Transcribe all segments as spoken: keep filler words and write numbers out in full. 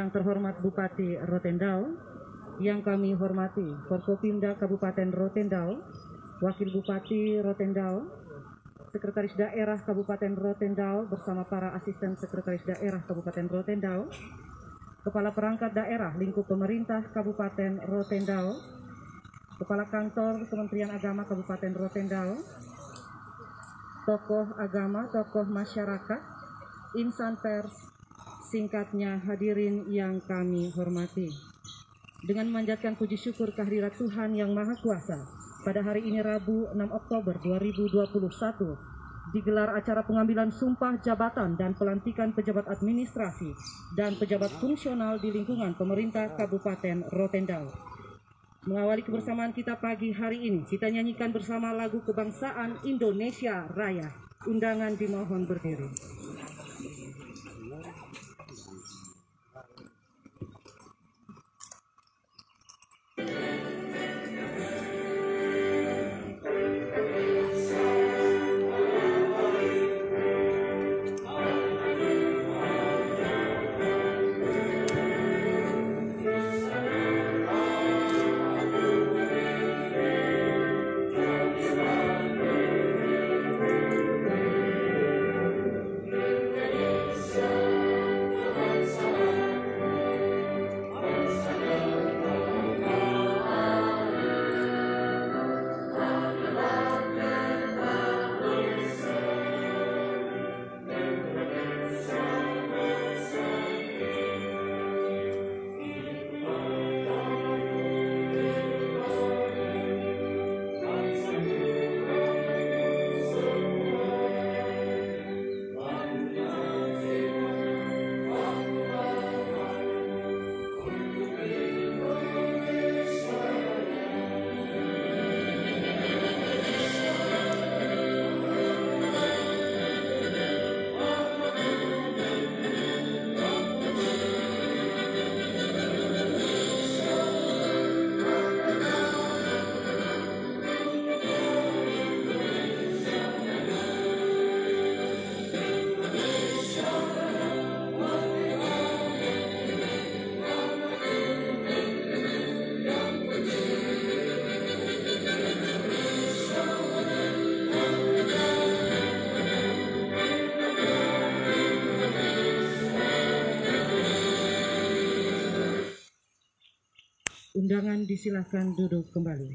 Yang terhormat Bupati Rotendao, yang kami hormati Forkopimda Kabupaten Rotendao, Wakil Bupati Rotendao, Sekretaris Daerah Kabupaten Rotendao bersama para asisten Sekretaris Daerah Kabupaten Rotendao, Kepala Perangkat Daerah Lingkup Pemerintah Kabupaten Rotendao, Kepala Kantor Kementerian Agama Kabupaten Rotendao, tokoh agama, tokoh masyarakat, insan pers, singkatnya hadirin yang kami hormati. Dengan memanjatkan puji syukur kehadirat Tuhan Yang Maha Kuasa, pada hari ini Rabu enam Oktober dua ribu dua puluh satu digelar acara pengambilan sumpah jabatan dan pelantikan pejabat administrasi dan pejabat fungsional di lingkungan pemerintah Kabupaten Rotendao. Mengawali kebersamaan kita pagi hari ini, kita nyanyikan bersama lagu kebangsaan Indonesia Raya. Undangan dimohon berdiri. Undangan disilahkan duduk kembali.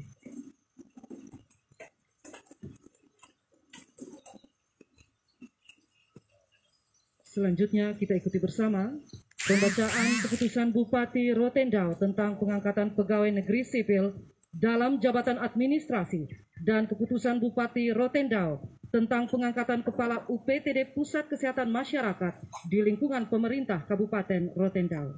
Selanjutnya kita ikuti bersama pembacaan keputusan Bupati Rotendao tentang pengangkatan pegawai negeri sipil dalam jabatan administrasi dan keputusan Bupati Rotendao tentang pengangkatan Kepala U P T D Pusat Kesehatan Masyarakat di lingkungan pemerintah Kabupaten Rotendao.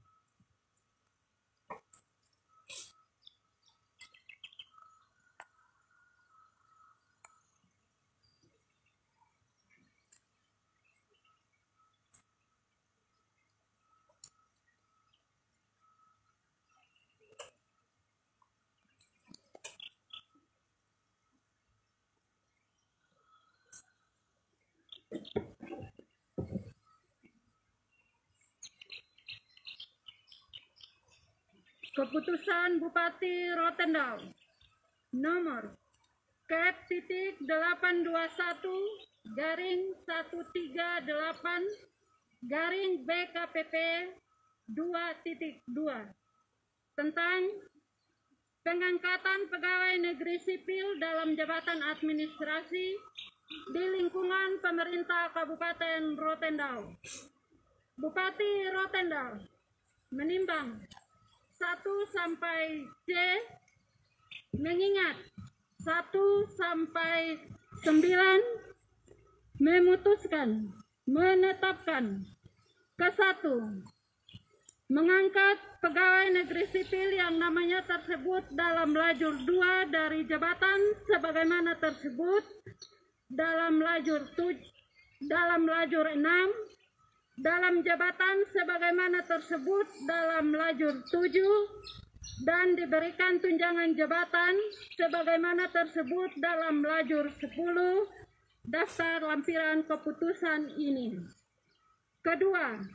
Keputusan Bupati Rotendao nomor Kep titik delapan dua satu garing satu tiga delapan garing B K P P dua titik dua tentang pengangkatan pegawai negeri sipil dalam jabatan administrasi di lingkungan pemerintah Kabupaten Rotendao. Bupati Rotendao menimbang satu sampai C mengingat satu sampai sembilan memutuskan menetapkan ke satu mengangkat pegawai negeri sipil yang namanya tersebut dalam lajur dua dari jabatan sebagaimana tersebut dalam lajur tuj dalam lajur enam dalam jabatan sebagaimana tersebut dalam lajur tujuh dan diberikan tunjangan jabatan sebagaimana tersebut dalam lajur sepuluh daftar lampiran keputusan ini. Kedua,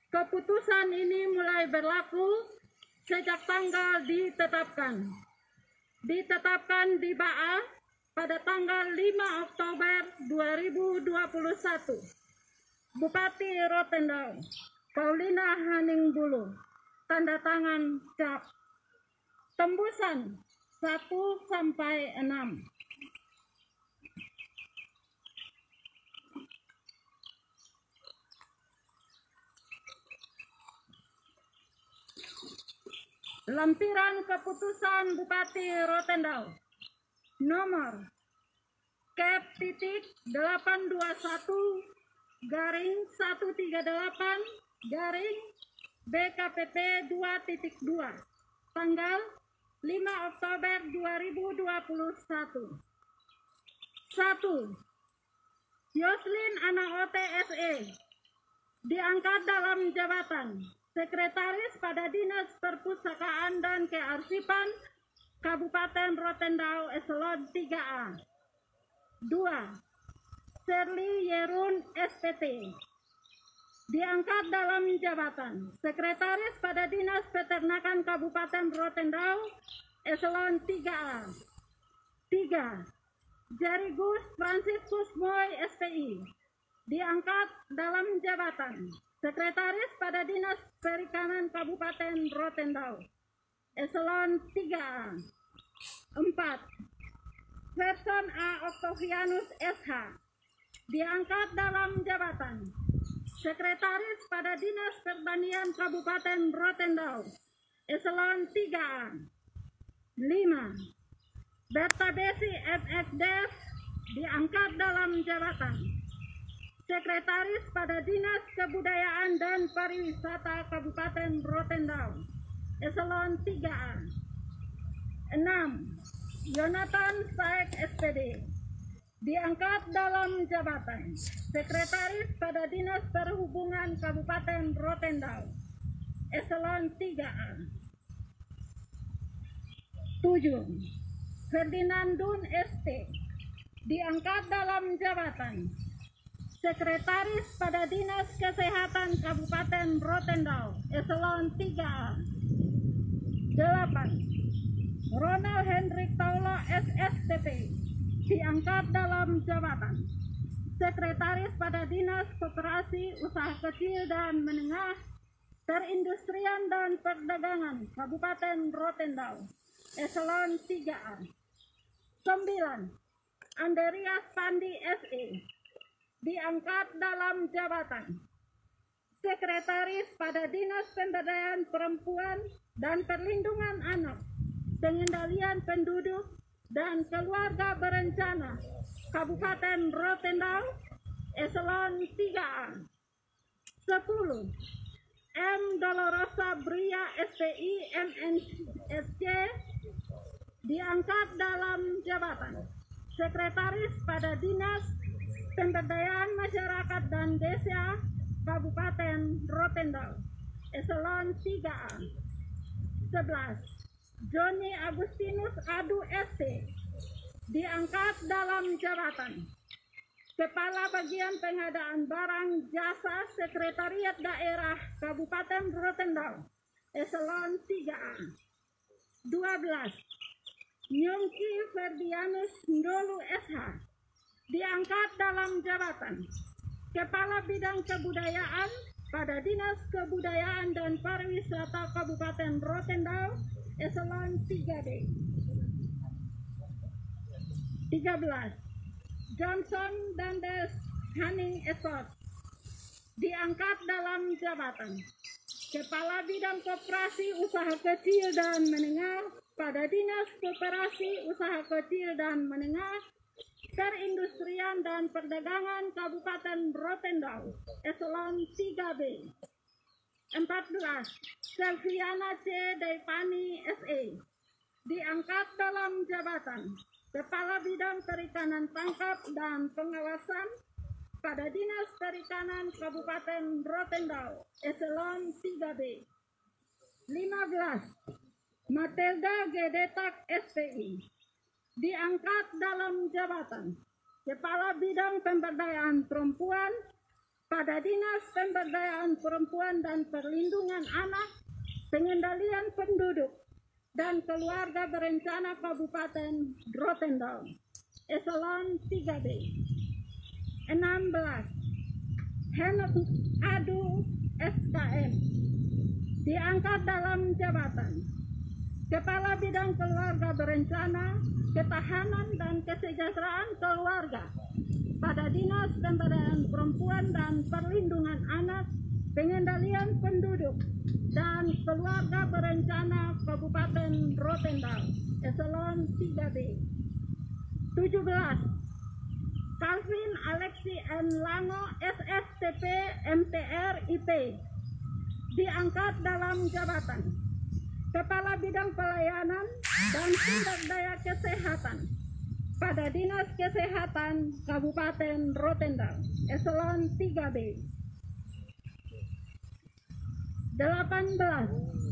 Keputusan ini mulai berlaku sejak tanggal ditetapkan. Ditetapkan di B A A pada tanggal lima Oktober dua ribu dua puluh satu. Bupati Rotendao, Paulina Haningbulu, tanda tangan cap. Tembusan satu sampai enam. Lampiran keputusan Bupati Rotendao nomor Kep titik delapan dua satu garing satu tiga delapan garing B K P P dua titik dua tanggal lima Oktober dua ribu dua puluh satu. satu. Yoslin Ana O T S E diangkat dalam jabatan Sekretaris pada Dinas Perpustakaan dan Kearsipan Kabupaten Rotendao Eselon tiga A. dua. Shirley Yerun S P T diangkat dalam jabatan Sekretaris pada Dinas Peternakan Kabupaten Rotendao Eselon tiga A. tiga. Jarigus Franciscus Moy S P I diangkat dalam jabatan Sekretaris pada Dinas Perikanan Kabupaten Rotendao Eselon tiga A. empat. Verson A. Octavianus S H diangkat dalam jabatan Sekretaris pada Dinas Pertanian Kabupaten Rotendao Eselon tiga A. lima. Berta Besi M X Dev diangkat dalam jabatan Sekretaris pada Dinas Kebudayaan dan Pariwisata Kabupaten Rotendao Eselon tiga A. enam. Yonatan Saek S P D diangkat dalam jabatan Sekretaris pada Dinas Perhubungan Kabupaten Rotendao Eselon tiga A. tujuh. Ferdinandun S T diangkat dalam jabatan Sekretaris pada Dinas Kesehatan Kabupaten Rotendao Eselon tiga A. delapan. Ronald Hendrik Taula S S T P diangkat dalam jabatan Sekretaris pada Dinas Koperasi Usaha Kecil dan Menengah, Perindustrian dan Perdagangan Kabupaten Rotendao Eselon tiga A. sembilan. Andreas Pandi S E diangkat dalam jabatan Sekretaris pada Dinas Pemberdayaan Perempuan dan Perlindungan Anak, Pengendalian Penduduk dan Keluarga Berencana Kabupaten Rotendao Eselon tiga A. sepuluh. M. Dolorosa Bria S P I M N S C diangkat dalam jabatan Sekretaris pada Dinas Pemberdayaan Masyarakat dan Desa Kabupaten Rotendao Eselon tiga A. sebelas. Joni Agustinus Adu S T diangkat dalam jabatan Kepala Bagian Pengadaan Barang Jasa Sekretariat Daerah Kabupaten Rotendao Eselon tiga A. dua belas. Nyongki Ferdianus Ndolu S H diangkat dalam jabatan Kepala Bidang Kebudayaan pada Dinas Kebudayaan dan Pariwisata Kabupaten Rotendao Eselon tiga B. tiga belas. Johnson Dandes Haning Esot diangkat dalam jabatan Kepala Bidang Koperasi Usaha Kecil dan Menengah pada Dinas Koperasi Usaha Kecil dan Menengah, Perindustrian dan Perdagangan Kabupaten Rotendao Eselon tiga B. empat belas. Selviana C. Daipani S E diangkat dalam jabatan Kepala Bidang Perikanan Tangkap dan Pengawasan pada Dinas Perikanan Kabupaten Rotendao Eselon tiga B. lima belas. Matilda Gedetak S P I diangkat dalam jabatan Kepala Bidang Pemberdayaan Perempuan pada Dinas Pemberdayaan Perempuan dan Perlindungan Anak, Pengendalian Penduduk, dan Keluarga Berencana Kabupaten Rotendao, Eselon tiga B. enam belas. Henok Adu S K M diangkat dalam jabatan Kepala Bidang Keluarga Berencana, Ketahanan dan Kesejahteraan Keluarga pada Dinas Pemberdayaan Perempuan dan Perlindungan Anak, Pengendalian Penduduk, dan Keluarga Berencana Kabupaten Rotendao, Eselon tiga B. tujuh belas. Calvin Alexi N. Lango S S T P M T R I P diangkat dalam jabatan Kepala Bidang Pelayanan dan Sumber Daya Kesehatan pada Dinas Kesehatan Kabupaten Rotendao, Eselon tiga B. delapan belas.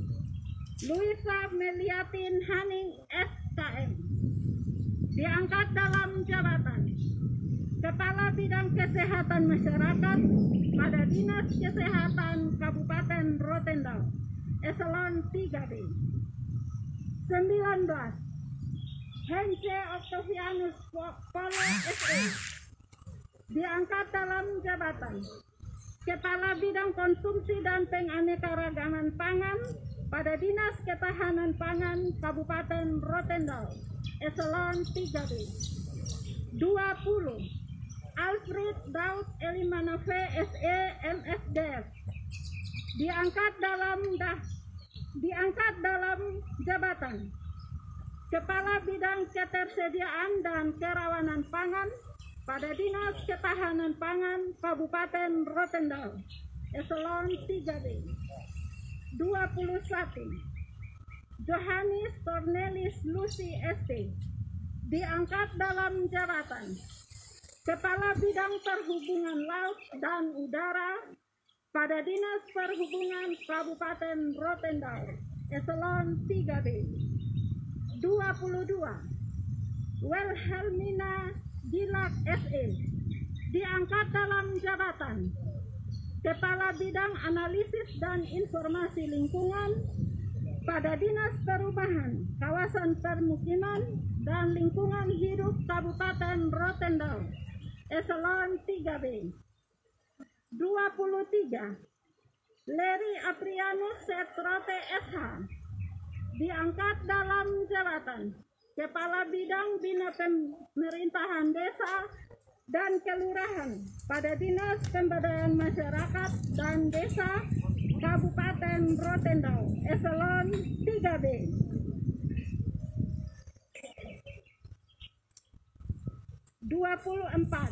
Luisa Meliatin Haning S K M diangkat dalam jabatan Kepala Bidang Kesehatan Masyarakat pada Dinas Kesehatan Kabupaten Rotendao, Eselon tiga B. sembilan belas. Hence Octavianus Polo S E diangkat dalam jabatan Kepala Bidang Konsumsi dan Penganekaragaman Pangan pada Dinas Ketahanan Pangan Kabupaten Rotendao, Eselon tiga B. dua puluh. Alfred Daud Elimanave S E M S D S diangkat dalam dah, diangkat dalam jabatan Kepala Bidang Ketersediaan dan Kerawanan Pangan pada Dinas Ketahanan Pangan Kabupaten Rotendao, Eselon tiga B. dua puluh satu. Johannes Cornelis Lucy S T diangkat dalam jabatan Kepala Bidang Perhubungan Laut dan Udara pada Dinas Perhubungan Kabupaten Rotendao, Eselon tiga B. dua puluh dua. Wilhelmina Gilak S E diangkat dalam jabatan Kepala Bidang Analisis dan Informasi Lingkungan pada Dinas Perubahan, Kawasan Permukiman, dan Lingkungan Hidup Kabupaten Rotendao, Eselon tiga B. dua puluh tiga. Leri Aprianus Setrote S H diangkat dalam jabatan Kepala Bidang Bina Pemerintahan Desa dan Kelurahan pada Dinas Pemberdayaan Masyarakat dan Desa Kabupaten Rotendao, Eselon tiga B. dua puluh empat.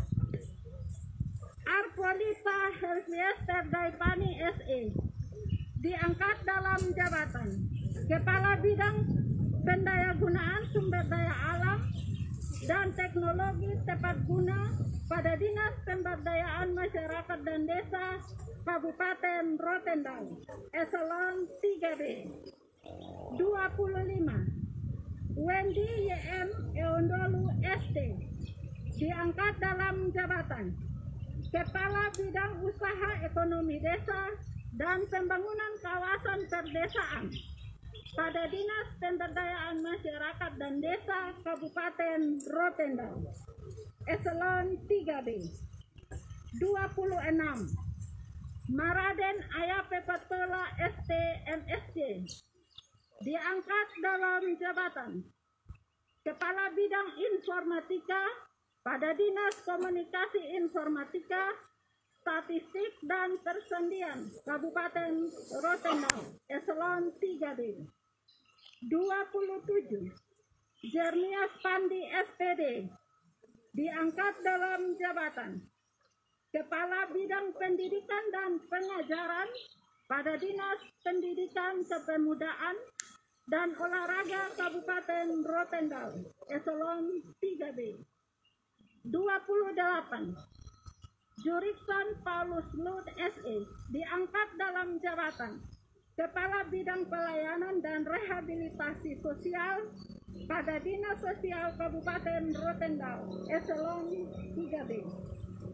Arpolita Helviester Daipani S E diangkat dalam jabatan Kepala Bidang Pendayagunaan Sumber Daya Alam dan Teknologi Tepat Guna pada Dinas Pemberdayaan Masyarakat dan Desa Kabupaten Rotendao, Eselon tiga B. dua puluh lima. Wendy Y M Eondolu S T diangkat dalam jabatan Kepala Bidang Usaha Ekonomi Desa dan Pembangunan Kawasan Perdesaan pada Dinas Pemberdayaan Masyarakat dan Desa Kabupaten Rotendao, Eselon tiga B. dua puluh enam. Maraden Ayape Patola S T M S C diangkat dalam jabatan Kepala Bidang Informatika pada Dinas Komunikasi Informatika, Statistik dan Persendian Kabupaten Rotendao, Eselon tiga B. dua puluh tujuh. Jernias Pandi S P D diangkat dalam jabatan Kepala Bidang Pendidikan dan Pengajaran pada Dinas Pendidikan Kepemudaan dan Olahraga Kabupaten Rotendao, Eselon tiga B. dua puluh delapan. Jurikson Paulus Lut S E diangkat dalam jabatan Kepala Bidang Pelayanan dan Rehabilitasi Sosial pada Dinas Sosial Kabupaten Rotendao, Eselon tiga B.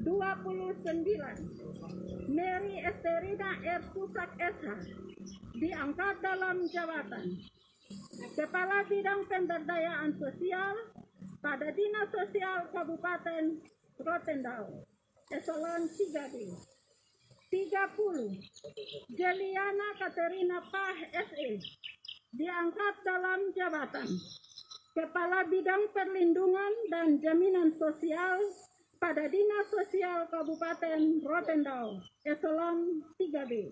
dua puluh sembilan. Mary Esterina R. Pusak S H diangkat dalam jabatan Kepala Bidang Pemberdayaan Sosial pada Dinas Sosial Kabupaten Rotendao, eselon tiga B. tiga puluh. Jeliana Katerina Pah S E diangkat dalam jabatan Kepala Bidang Perlindungan dan Jaminan Sosial pada Dinas Sosial Kabupaten Rotendao, eselon tiga B.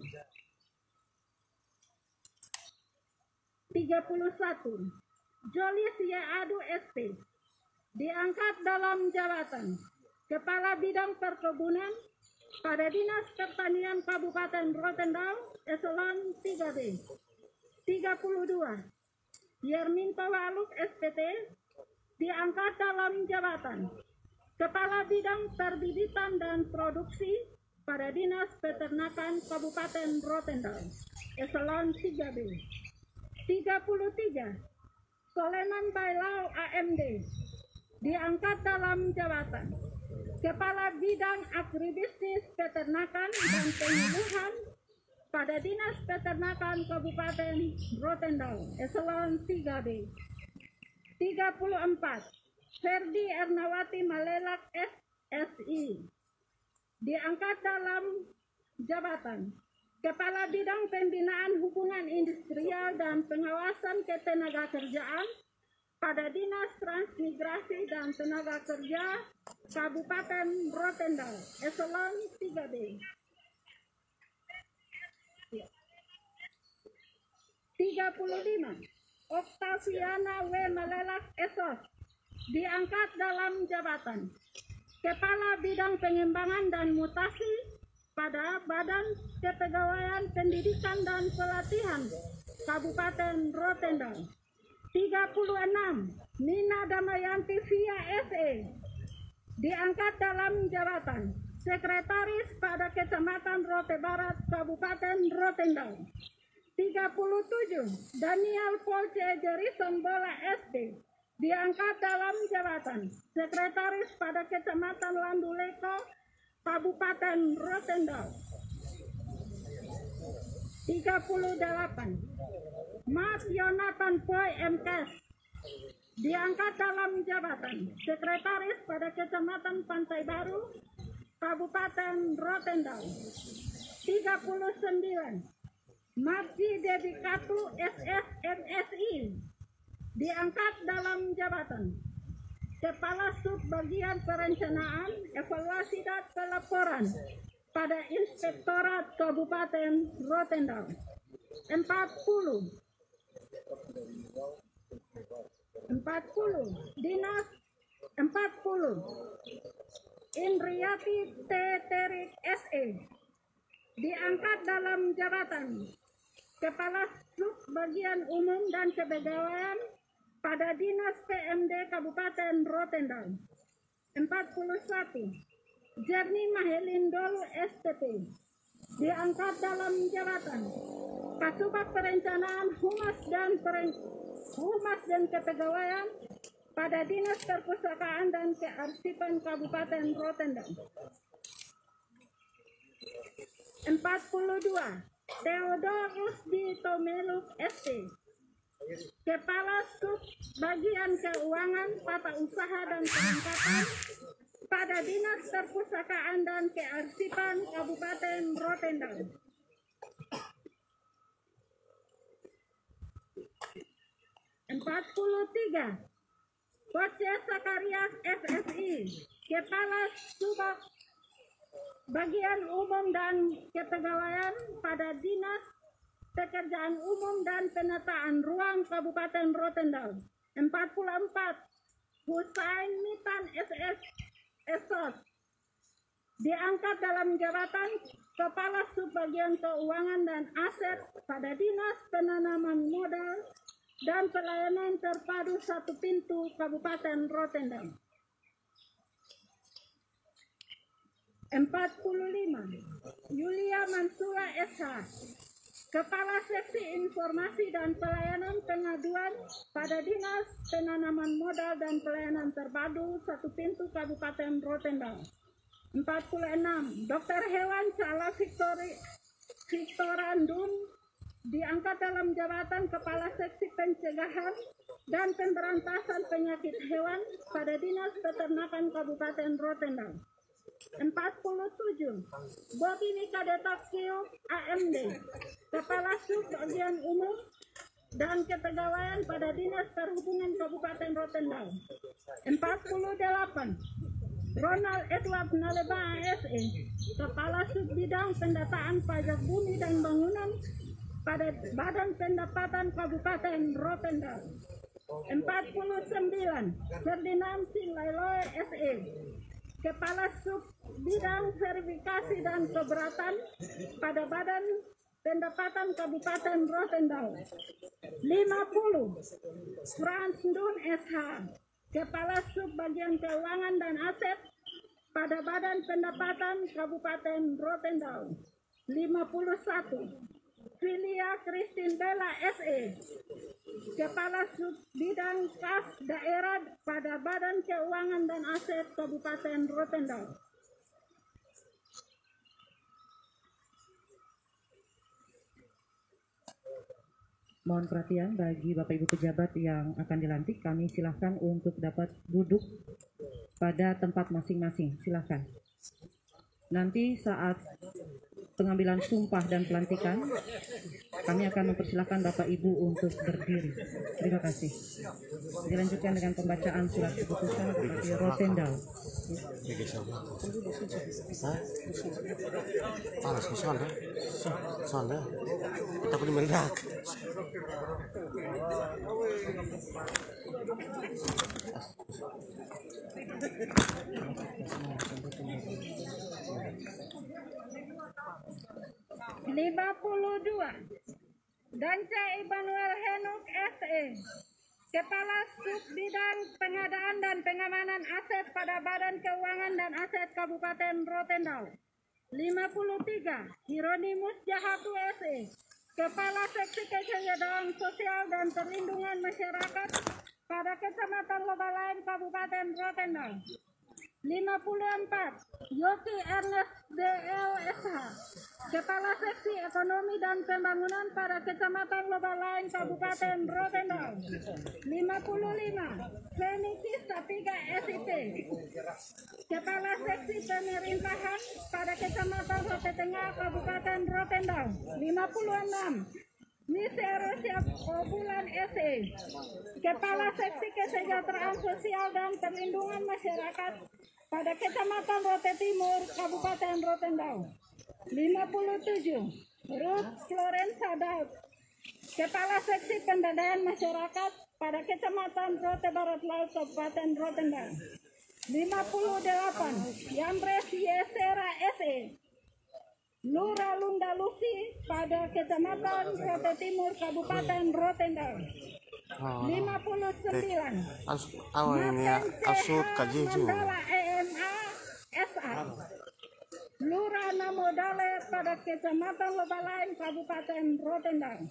tiga puluh satu. Jolis Yadu S P diangkat dalam jabatan Kepala Bidang Perkebunan pada Dinas Pertanian Kabupaten Rotendao, eselon tiga B. tiga puluh dua. Yerminto Waluk S P T diangkat dalam jabatan Kepala Bidang Perbibitan dan Produksi pada Dinas Peternakan Kabupaten Rotendao, eselon tiga B. tiga puluh tiga. Soleman Bailau A M D diangkat dalam jabatan Kepala Bidang Agribisnis Peternakan dan Penyuluhan pada Dinas Peternakan Kabupaten Rotendao, eselon tiga B. tiga puluh empat. Ferdi Ernawati Malelak S S I diangkat dalam jabatan Kepala Bidang Pembinaan Hubungan Industrial dan Pengawasan Ketenagakerjaan pada Dinas Transmigrasi dan Tenaga Kerja Kabupaten Rotendao, eselon tiga B. tiga puluh lima. Oktaviana W. Malelak S O S diangkat dalam jabatan Kepala Bidang Pengembangan dan Mutasi pada Badan Kepegawaian Pendidikan dan Pelatihan Kabupaten Rotendao. tiga puluh enam. Nina Damayanti Via S E diangkat dalam jabatan Sekretaris pada Kecamatan Rote Barat Kabupaten Rotendao. tiga puluh tujuh. Daniel Polce Jerison Bola S P diangkat dalam jabatan Sekretaris pada Kecamatan Landuleko Kabupaten Rotendao. tiga puluh delapan. Mas Yonatan Boy M Kes diangkat dalam jabatan Sekretaris pada Kecamatan Pantai Baru Kabupaten Rotendao. tiga puluh sembilan. Marji Dewi Katu S S M S I diangkat dalam jabatan Kepala Sub Bagian Perencanaan, Evaluasi dan Pelaporan pada Inspektorat Kabupaten Rotendao. empat puluh. empat puluh. Dinas empat puluh. Indriati T. Terik S E diangkat dalam jabatan Kepala Sub Bagian Umum dan Kepegawaian pada Dinas P M D Kabupaten Rotendao. empat puluh satu. Jerni Mahelindolu S T P diangkat dalam jabatan Kasubag Perencanaan Humas dan Peren Humas dan Kepegawaian pada Dinas Perpustakaan dan Kearsipan Kabupaten Rotendao. empat puluh dua. Theodorus di Tomeluk S T Kepala Sub Bagian Keuangan, Tata Usaha dan Perangkatan pada Dinas Perpustakaan dan Kearsipan Kabupaten Rotendao. empat puluh tiga. Koce Sakarias S S I Kepala Sub Bagian Umum dan Kepegawaian pada Dinas Pekerjaan Umum dan Penataan Ruang Kabupaten Rotendao. empat puluh empat. Husain Mitan S S S O S diangkat dalam jabatan Kepala Subbagian Keuangan dan Aset pada Dinas Penanaman Modal dan Pelayanan Terpadu Satu Pintu Kabupaten Rotendao. empat puluh lima. Yulia Mansula S H Kepala Seksi Informasi dan Pelayanan Pengaduan pada Dinas Penanaman Modal dan Pelayanan Terpadu Satu Pintu Kabupaten Rotendao. empat puluh enam. Dokter Hewan Cala Victori, Victorandun diangkat dalam jabatan Kepala Seksi Pencegahan dan Pemberantasan Penyakit Hewan pada Dinas Peternakan Kabupaten Rotendao. empat puluh tujuh. Bobi Nikadetaksio A M D, Kepala Sub Bagian Umum dan Kepegawaian pada Dinas Perhubungan Kabupaten Rotendao. empat puluh delapan. Ronald Edward Naleba A S E, Kepala Sub Bidang Pendataan Pajak Bumi dan Bangunan pada Badan Pendapatan Kabupaten Rotendao. empat puluh sembilan. Ferdinand Silailoe S E, Kepala Sub Bidang Verifikasi dan Keberatan pada Badan Pendapatan Kabupaten Rotendao. lima puluh. Frans Dun S H, Kepala Sub Bagian Keuangan dan Aset pada Badan Pendapatan Kabupaten Rotendao. lima puluh satu. Filia Christine Bella S E, Kepala Sub Bidang Kas Daerah pada Badan Keuangan dan Aset Kabupaten Rotendao. Mohon perhatian bagi Bapak Ibu pejabat yang akan dilantik, kami silahkan untuk dapat duduk pada tempat masing-masing. Silahkan. Nanti saat pengambilan sumpah dan pelantikan, kami akan mempersilahkan Bapak Ibu untuk berdiri. Terima kasih. Dilanjutkan dengan pembacaan surat keputusan Bupati Rotendao. Panas ke soalnya, soalnya takut meledak. lima puluh dua. Danca Immanuel Henuk S E, Kepala Sub Bidang Pengadaan dan Pengamanan Aset pada Badan Keuangan dan Aset Kabupaten Rotendao. lima puluh tiga. Hieronymus Jahatu S E, Kepala Seksi Kesejahteraan Sosial dan Perlindungan Masyarakat pada Kecamatan Lobalain Kabupaten Rotendao. lima puluh empat. Yoki Ernest D L S H, Kepala Seksi Ekonomi dan Pembangunan pada Kecamatan Lobalain Kabupaten Rotendao. lima puluh lima. Feniki Sapiga S I P, Kepala Seksi Pemerintahan pada Kecamatan Rote Tengah Kabupaten Rotendao. lima puluh enam. Misero Siap Obulan S E, Kepala Seksi Kesejahteraan Sosial dan Perlindungan Masyarakat pada Kecamatan Rote Timur, Kabupaten Rotendao. lima puluh tujuh. Ruth Florensa Daud, Kepala Seksi Pemberdayaan Masyarakat pada Kecamatan Rote Barat Laut, Kabupaten Rotendao. lima puluh delapan. Yambres Yesera S E, Lura Lunda Lusi pada Kecamatan Rote Timur, Kabupaten Rotendao. lima puluh sembilan. Asut Kajeju, Mandala E M A S A, Lura Namodale pada Kecamatan Lobalain, Kabupaten Rotendao.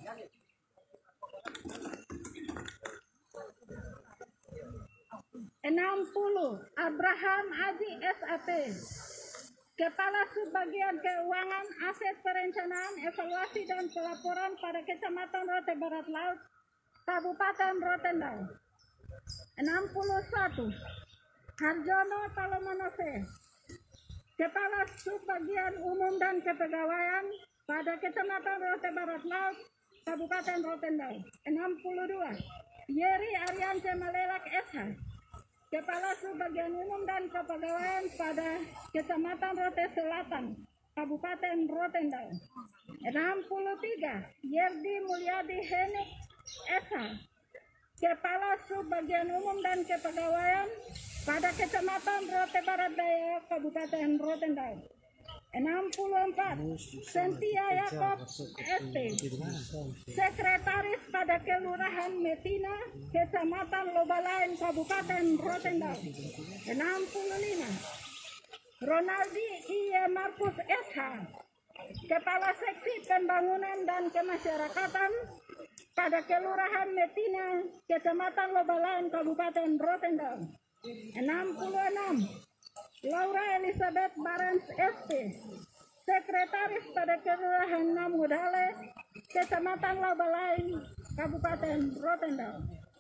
enam puluh. Abraham Aji S A P, Kepala Subbagian Keuangan, Aset Perencanaan, Evaluasi dan Pelaporan pada Kecamatan Rote Barat Laut, Kabupaten Rotendao. enam puluh satu. Harjono Palomonose, Kepala Subbagian Umum dan Kepegawaian pada Kecamatan Rote Barat Laut, Kabupaten Rotendao. enam puluh dua. Yeri Ariance Malelak S H, Kepala Subbagian Umum dan Kepegawaian pada Kecamatan Rote Selatan, Kabupaten Rotendao. enam puluh tiga. Yerdi Mulyadi Henuk S H, Kepala Subbagian Umum dan Kepegawaian pada Kecamatan Rote Barat Daya, Kabupaten Rotendao. enam puluh empat. Sentia Yakob S T, Sekretaris pada Kelurahan Metina, Kecamatan Lobalain, Kabupaten Rotendao. enam puluh lima. Ronaldi I. Markus S H, Kepala Seksi Pembangunan dan Kemasyarakatan pada Kelurahan Metina, Kecamatan Lobalain, Kabupaten Rotendao. enam puluh enam. Laura Elizabeth Barnes S P, Sekretaris pada Kelurahan Namudale, Kecamatan Labalain, Kabupaten Rotendao.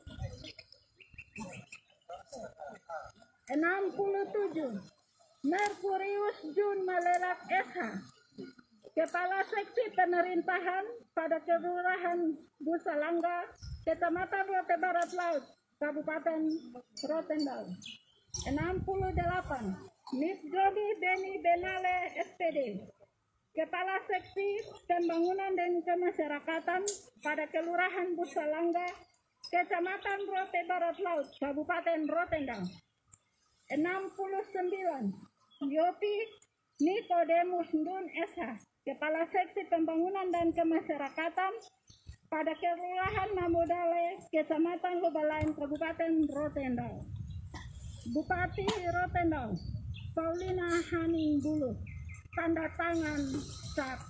enam puluh tujuh. Merkurius Jun Malelak S H, Kepala Seksi Pemerintahan pada Kelurahan Busalangga, Kecamatan Rote Barat Laut, Kabupaten Rotendao. enam puluh delapan. Miss Jody Beni Benale S P D, Kepala Seksi Pembangunan dan Kemasyarakatan pada Kelurahan Busalangga, Kecamatan Rote Barat Laut, Kabupaten Rotendao. enam puluh sembilan. Yopi Nikodemus Dun S H, Kepala Seksi Pembangunan dan Kemasyarakatan pada Kelurahan Namudale, Kecamatan Lubalain, Kabupaten Rotendao. Bupati Rotendao Paulina Haning Bulu, tanda tangan sat.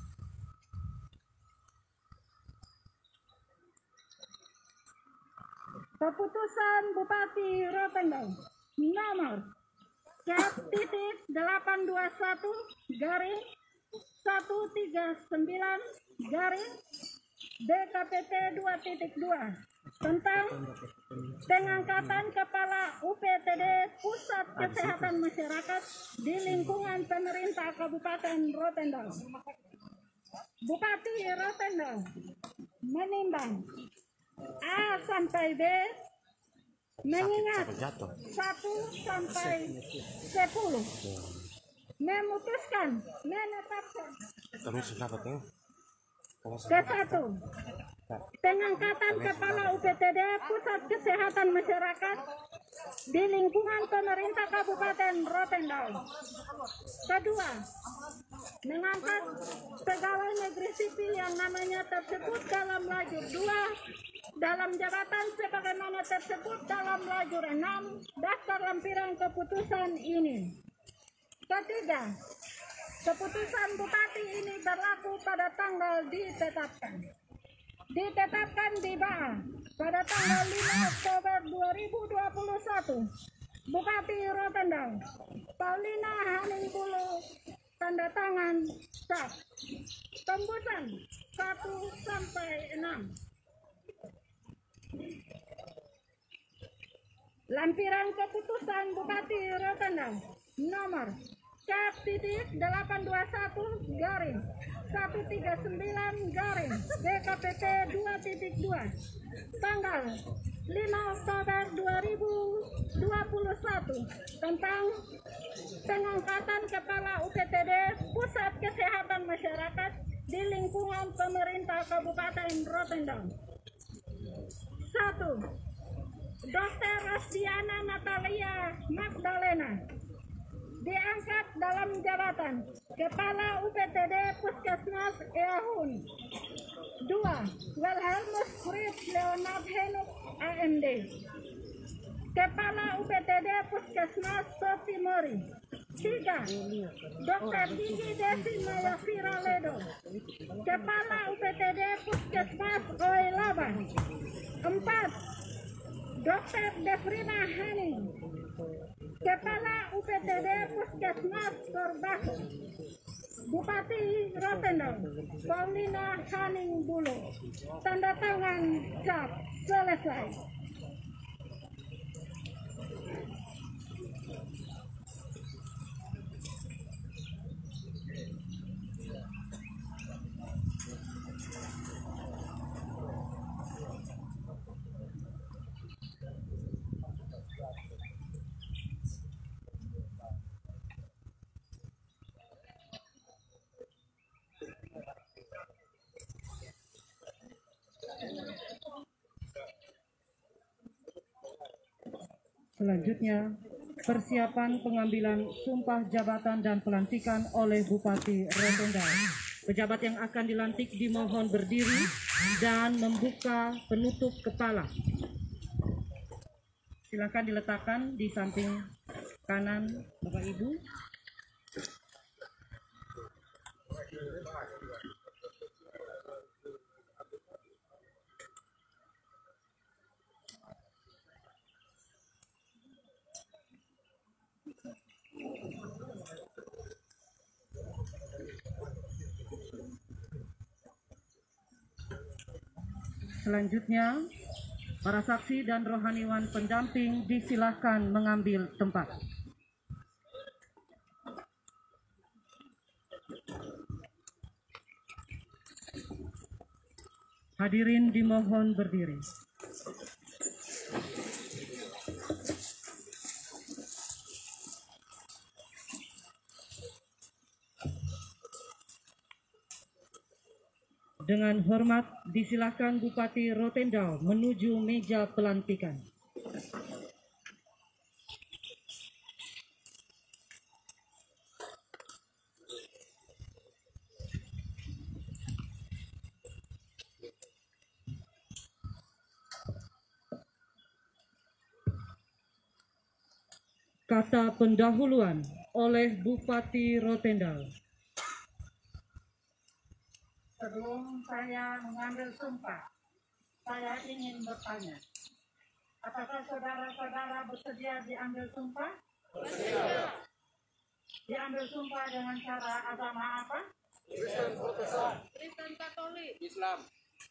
Keputusan Bupati Rotendao nomor titik delapan dua satu garing satu tiga sembilan garing D K P P dua titik dua tentang pengangkatan Kepala U P T D Pusat Kesehatan Masyarakat di lingkungan pemerintah Kabupaten Rotendao. Bupati Rotendao menimbang A sampai B mengingat satu sampai sepuluh, memutuskan menetapkan ke satu pengangkatan Kepala U P T D Pusat Kesehatan Masyarakat di lingkungan pemerintah Kabupaten Rotendao. Kedua, mengangkat pegawai negeri sipil yang namanya tersebut dalam lajur dua dalam jabatan sebagaimana tersebut dalam lajur enam daftar lampiran keputusan ini. Ketiga, keputusan Bupati ini berlaku pada tanggal ditetapkan. Ditetapkan di B A pada tanggal lima Oktober dua ribu dua puluh satu. Bupati Rotendao Paulina Haning Bulu, tanda tangan sah. Tembusan satu sampai enam. Lampiran keputusan Bupati Rotendao nomor Cap titik delapan dua satu garing satu tiga sembilan garing D K P P dua titik dua tanggal lima Oktober dua ribu dua puluh satu tentang pengangkatan Kepala U P T D Pusat Kesehatan Masyarakat di lingkungan pemerintah Kabupaten Rotendao. Satu. Dokter Rosdiana Natalia Magdalena diangkat dalam jabatan Kepala U P T D Puskesmas Eahun. Dua. Wilhelmus Fritz Leonard Henuk A M D, Kepala U P T D Puskesmas Sotimori. Tiga. Dokter Gigi Desi Mayafira Ledo, Kepala U P T D Puskesmas Oilaba. Empat. Dokter Defrina Haning, Kepala U P T D Puskesmas Korbako. Bupati Rotendao Paulina Haning Bulu, tanda tangan cap. Selesai. Selanjutnya, persiapan pengambilan sumpah jabatan dan pelantikan oleh Bupati Rotendao. Pejabat yang akan dilantik dimohon berdiri dan membuka penutup kepala. Silakan diletakkan di samping kanan Bapak Ibu. Selanjutnya, para saksi dan rohaniwan pendamping disilahkan mengambil tempat. Hadirin dimohon berdiri. Dengan hormat, disilakan Bupati Rotendao menuju meja pelantikan. Kata pendahuluan oleh Bupati Rotendao. Sebelum saya mengambil sumpah, saya ingin bertanya, apakah saudara-saudara bersedia diambil sumpah? Bersedia. Diambil sumpah dengan cara agama apa? Kristen Protestan. Kristen Katolik. Islam.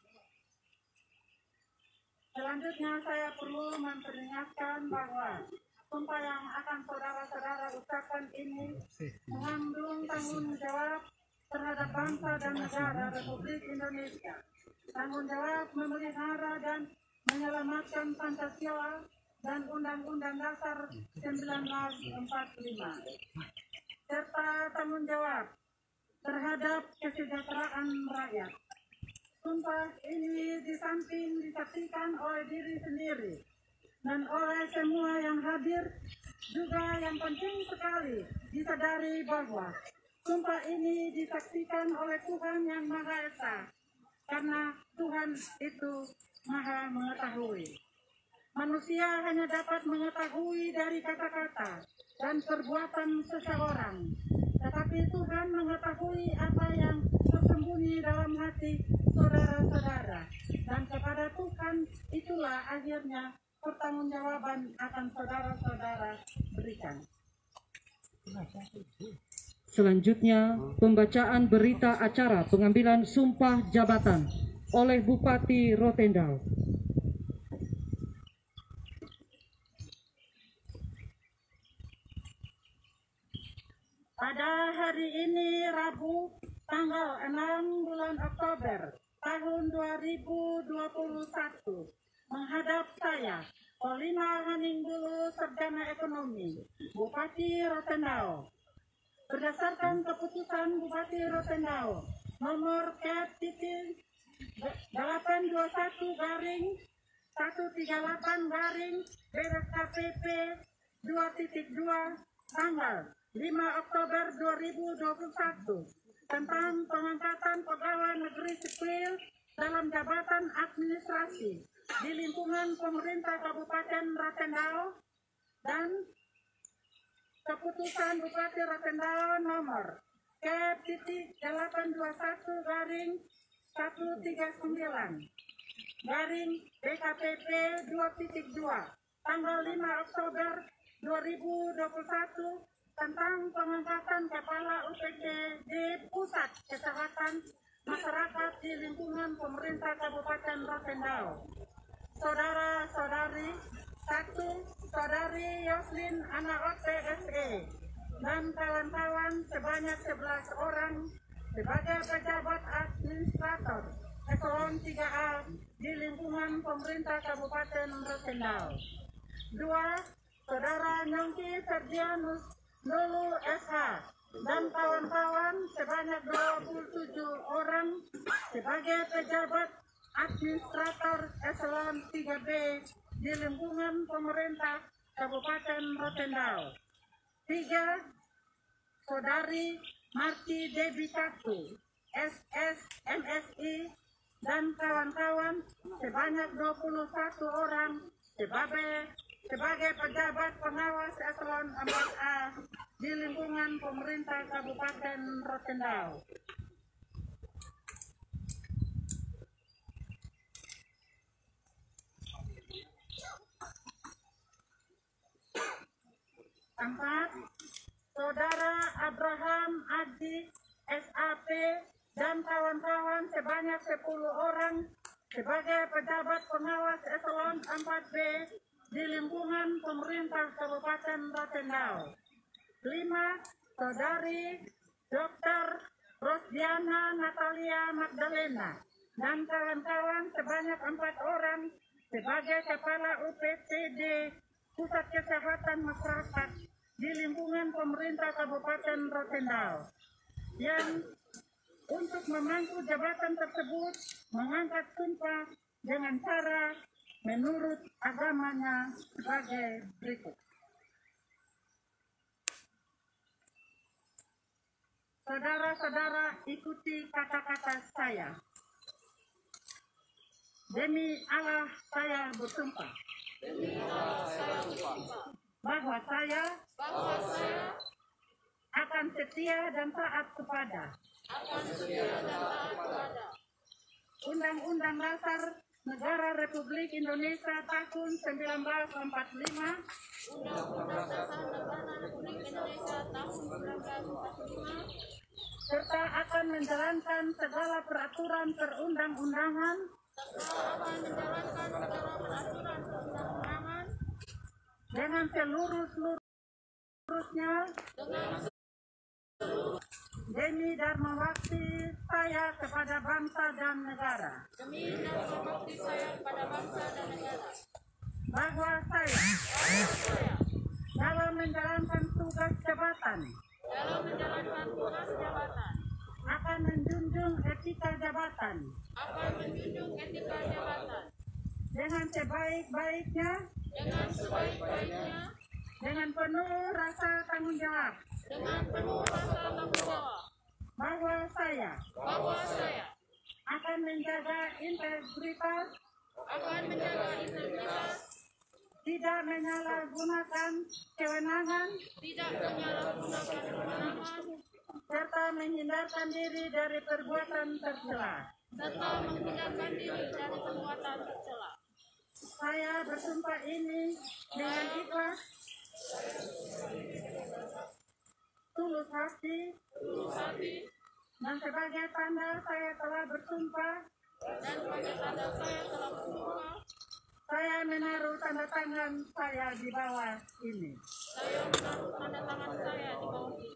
Selanjutnya saya perlu memperingatkan bahwa sumpah yang akan saudara-saudara ucapkan ini mengandung tanggung jawab terhadap bangsa dan negara Republik Indonesia, tanggung jawab memelihara dan menyelamatkan Pancasila dan Undang-Undang Dasar seribu sembilan ratus empat puluh lima, serta tanggung jawab terhadap kesejahteraan rakyat. Sumpah ini di samping disaksikan oleh diri sendiri dan oleh semua yang hadir, juga yang penting sekali disadari bahwa sumpah ini disaksikan oleh Tuhan yang Maha Esa, karena Tuhan itu Maha mengetahui. Manusia hanya dapat mengetahui dari kata-kata dan perbuatan seseorang, tetapi Tuhan mengetahui apa yang tersembunyi dalam hati saudara-saudara, dan kepada Tuhan itulah akhirnya pertanggungjawaban akan saudara-saudara berikan. Selanjutnya, pembacaan berita acara pengambilan sumpah jabatan oleh Bupati Rotendao. Pada hari ini, Rabu, tanggal enam bulan Oktober tahun dua ribu dua puluh satu, menghadap saya, Paulina Haninggulu, Sarjana Ekonomi, Bupati Rotendao. Berdasarkan keputusan Bupati Rotendao nomor K delapan dua satu garing seratus tiga puluh delapan garing B K P P dua titik dua tanggal lima Oktober dua ribu dua puluh satu tentang pengangkatan pegawai negeri sipil dalam jabatan administrasi di lingkungan pemerintah Kabupaten Rotendao, dan keputusan Bupati Rotendao nomor K delapan dua satu garing seratus tiga puluh sembilan garing B K P P dua titik dua tanggal lima Oktober dua ribu dua puluh satu tentang pengangkatan Kepala U P K D Pusat Kesehatan Masyarakat di lingkungan pemerintah Kabupaten Rotendao. Saudara-saudari, satu, Saudari Yoslin Anaote S E dan kawan-kawan sebanyak sebelas orang sebagai pejabat administrator eselon tiga A di lingkungan pemerintah Kabupaten Rotendao. Dua, Saudara Nyongki Ferdianus Nulu S H dan kawan-kawan sebanyak dua puluh tujuh orang sebagai pejabat administrator eselon tiga B di lingkungan pemerintah Kabupaten Rotendao. Tiga, Saudari Marti Debi Katu S S M S I dan kawan-kawan sebanyak dua puluh satu orang sebagai sebagai pejabat pengawas eselon empat A di lingkungan pemerintah Kabupaten Rotendao. Empat, Saudara Abraham Adi S A P dan kawan-kawan sebanyak sepuluh orang sebagai pejabat pengawas eselon empat B di lingkungan pemerintah Kabupaten Rotendao. Lima, Saudari Doktor Rosdiana Natalia Magdalena dan kawan-kawan sebanyak empat orang sebagai Kepala U P T D Pusat Kesehatan Masyarakat di lingkungan pemerintah Kabupaten Rotendao yang untuk memangku jabatan tersebut mengangkat sumpah dengan cara menurut agamanya sebagai berikut. Saudara-saudara, ikuti kata-kata saya. Demi Allah saya bersumpah. Demi Allah saya bersumpah. Bahwa saya, bahwa saya akan setia dan taat kepada. Akan setia dan taat kepada. Undang-Undang Dasar Negara Republik Indonesia tahun seribu sembilan ratus empat puluh lima. Undang-Undang Dasar Negara Republik Indonesia tahun seribu sembilan ratus empat puluh lima. Serta akan menjalankan segala peraturan perundang-undangan. Serta akan menjalankan segala peraturan perundang-undangan. Dengan seluruh seluruhnya. Dengan demi dharma bakti saya kepada bangsa dan negara. Demi dharma bakti saya kepada bangsa dan negara. Bahwa saya, bahwa saya dalam menjalankan tugas jabatan. Dalam menjalankan tugas jabatan. Akan menjunjung etika jabatan. Akan menjunjung etika jabatan. Dengan sebaik-baiknya. Dengan sebaik-baiknya. Dengan penuh rasa tanggung jawab. Dengan penuh rasa tanggung jawab. Bahwa saya, bahwa saya akan menjaga integritas, akan menjaga integritas, tidak menyalahgunakan kewenangan, tidak menyalahgunakan kewenangan, serta menghindarkan diri dari perbuatan tercela, serta menghindarkan diri dari perbuatan tercela. Saya bersumpah ini dengan ikhlas, tulus hati, tulus hati, dan sebagai tanda saya telah bersumpah, dan sebagai tanda saya telah bersumpah, saya menaruh tanda tangan saya di bawah ini. Saya menaruh tanda tangan saya di bawah ini.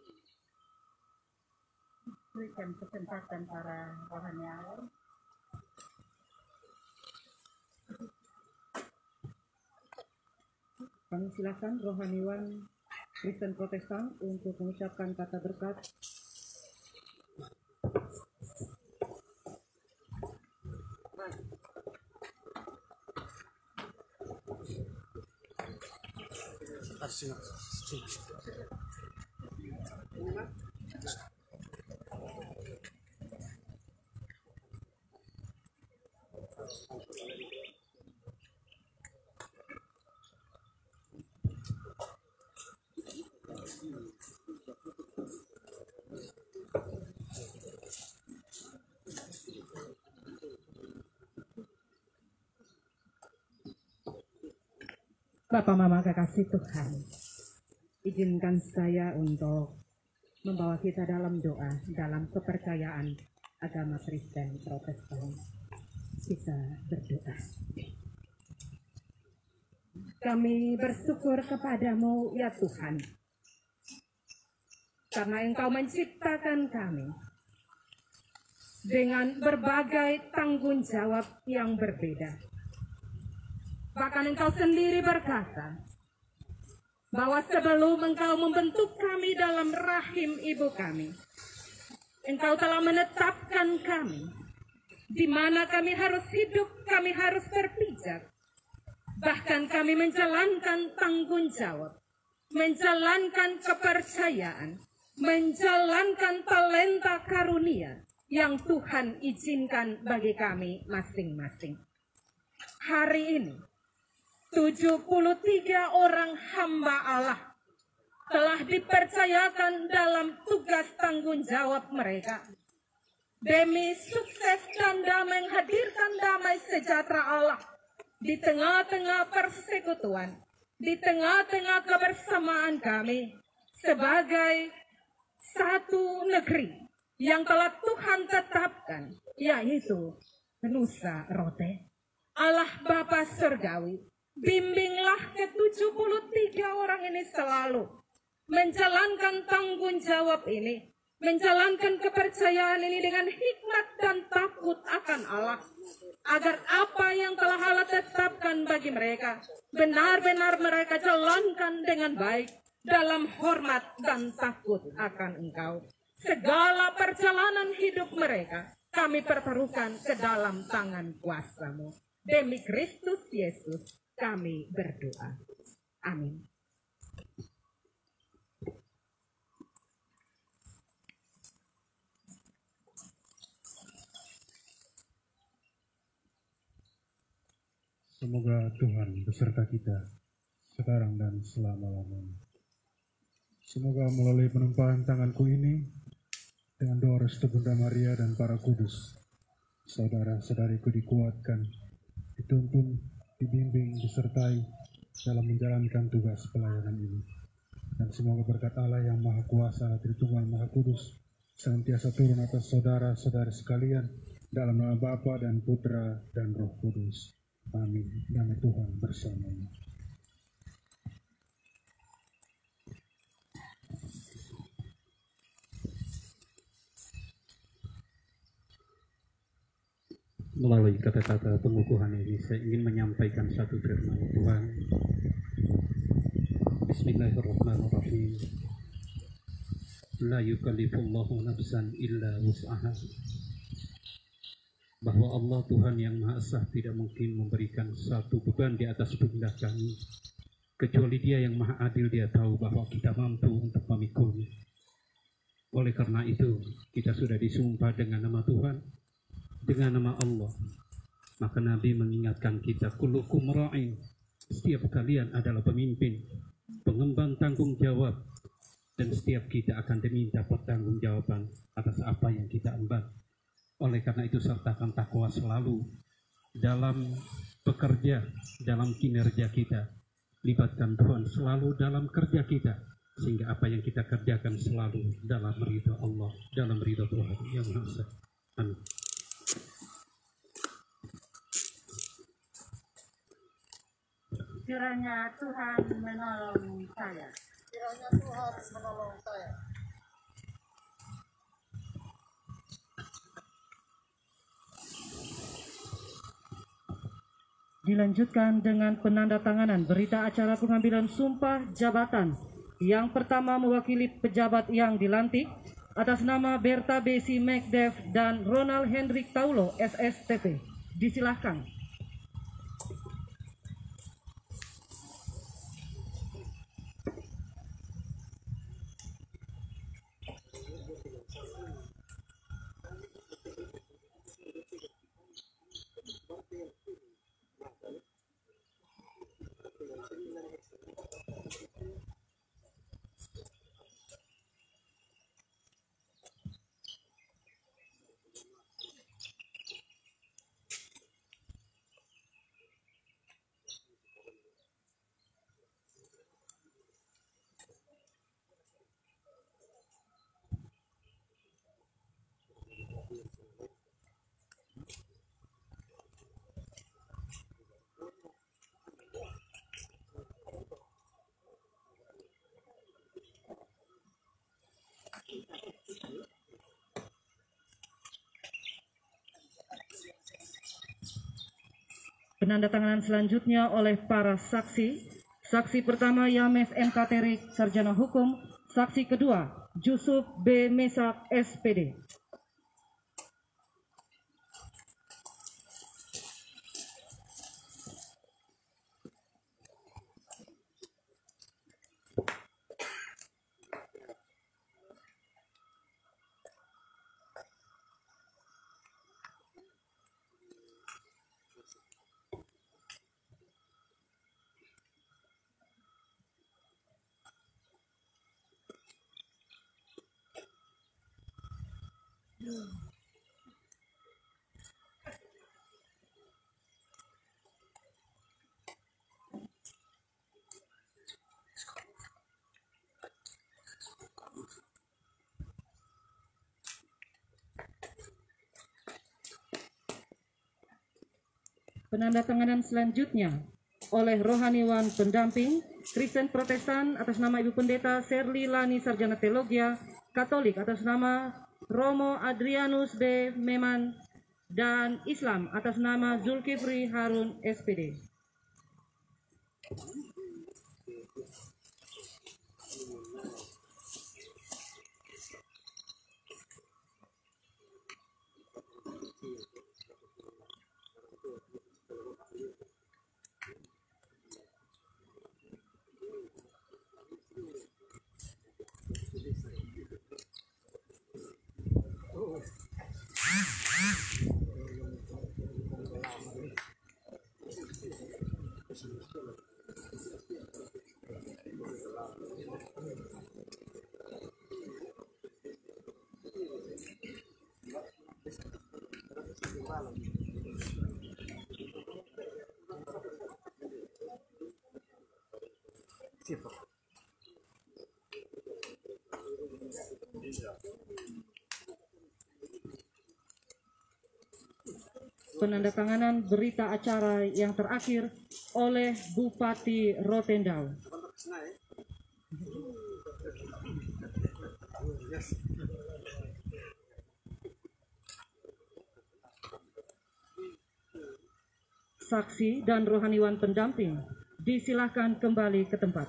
Berikan kesempatan para rohaniawan. Kami silakan rohaniwan Kristen Protestan untuk mengucapkan kata berkat. Bapak Mama kekasih Tuhan, izinkan saya untuk membawa kita dalam doa, dalam kepercayaan agama Kristen Protestan. Kita berdoa. Kami bersyukur kepadamu ya Tuhan, karena Engkau menciptakan kami dengan berbagai tanggung jawab yang berbeda. Bahkan Engkau sendiri berkata bahwa sebelum Engkau membentuk kami dalam rahim ibu kami, Engkau telah menetapkan kami di mana kami harus hidup, kami harus berpijak. Bahkan kami menjalankan tanggung jawab, menjalankan kepercayaan, menjalankan talenta karunia yang Tuhan izinkan bagi kami masing-masing. Hari ini, tujuh puluh tiga orang hamba Allah telah dipercayakan dalam tugas tanggung jawab mereka demi sukses dan damai, menghadirkan damai sejahtera Allah di tengah-tengah persekutuan, di tengah-tengah kebersamaan kami sebagai satu negeri yang telah Tuhan tetapkan, yaitu Nusa Rote. Allah Bapa Surgawi, bimbinglah ke tujuh puluh tiga orang ini selalu menjalankan tanggung jawab ini, menjalankan kepercayaan ini dengan hikmat dan takut akan Allah, agar apa yang telah Allah tetapkan bagi mereka benar-benar mereka jalankan dengan baik dalam hormat dan takut akan Engkau. Segala perjalanan hidup mereka kami pertaruhkan ke dalam tangan kuasa-Mu. Demi Kristus Yesus kami berdoa. Amin. Semoga Tuhan beserta kita sekarang dan selama-lamanya. Semoga melalui penumpahan tanganku ini, dengan doa restu Bunda Maria dan para kudus, saudara-saudariku dikuatkan, dituntun, dibimbing, disertai dalam menjalankan tugas pelayanan ini. Dan semoga berkat Allah yang Maha Kuasa, Tritunggal Maha Kudus, senantiasa turun atas saudara-saudara sekalian dalam nama Bapa dan Putra dan Roh Kudus. Amin. Damai Tuhan bersamamu. Melalui kata-kata pengukuhan ini, saya ingin menyampaikan satu firman Tuhan. Bismillahirrahmanirrahim. La yukallifullahu nafsan illa wus'aha. Bahwa Allah Tuhan yang Maha Esa tidak mungkin memberikan satu beban di atas pundak kami, kecuali Dia yang Maha Adil. Dia tahu bahwa kita mampu untuk memikulnya. Oleh karena itu, kita sudah disumpah dengan nama Tuhan, dengan nama Allah. Maka Nabi mengingatkan kita, kullukum ra'in, setiap kalian adalah pemimpin, pengemban tanggung jawab, dan setiap kita akan diminta pertanggungjawaban atas apa yang kita emban. Oleh karena itu, sertakan takwa selalu dalam bekerja, dalam kinerja kita. Libatkan Tuhan selalu dalam kerja kita, sehingga apa yang kita kerjakan selalu dalam ridho Allah, dalam ridho Tuhan yang Maha Esa. Amin. Kiranya Tuhan menolong saya. Kiranya Tuhan menolong saya. Dilanjutkan dengan penandatanganan berita acara pengambilan sumpah jabatan. Yang pertama mewakili pejabat yang dilantik atas nama Berta Besi McDev dan Ronald Hendrik Taulo S S T P. Disilahkan. Penandatanganan selanjutnya oleh para saksi. Saksi pertama Yames M. Katerik, Sarjana Hukum. Saksi kedua Jusuf B. Mesak, S P D. Penandatanganan selanjutnya oleh rohaniwan pendamping Kristen Protestan atas nama Ibu Pendeta Serly Lani Sarjana Teologia, Katolik atas nama Romo Adrianus B. Meman, dan Islam atas nama Zulkifli Harun S P D. Penandatanganan berita acara yang terakhir oleh Bupati Rotendao. Saksi dan rohaniwan pendamping disilahkan kembali ke tempat.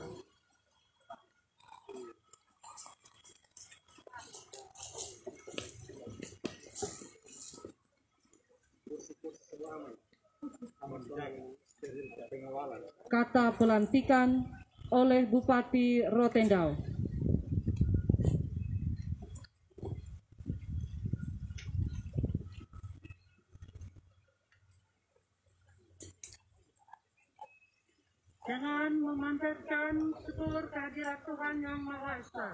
Kata pelantikan oleh Bupati Rotendao. Dengan memanjatkan syukur kehadirat Tuhan Yang Maha Esa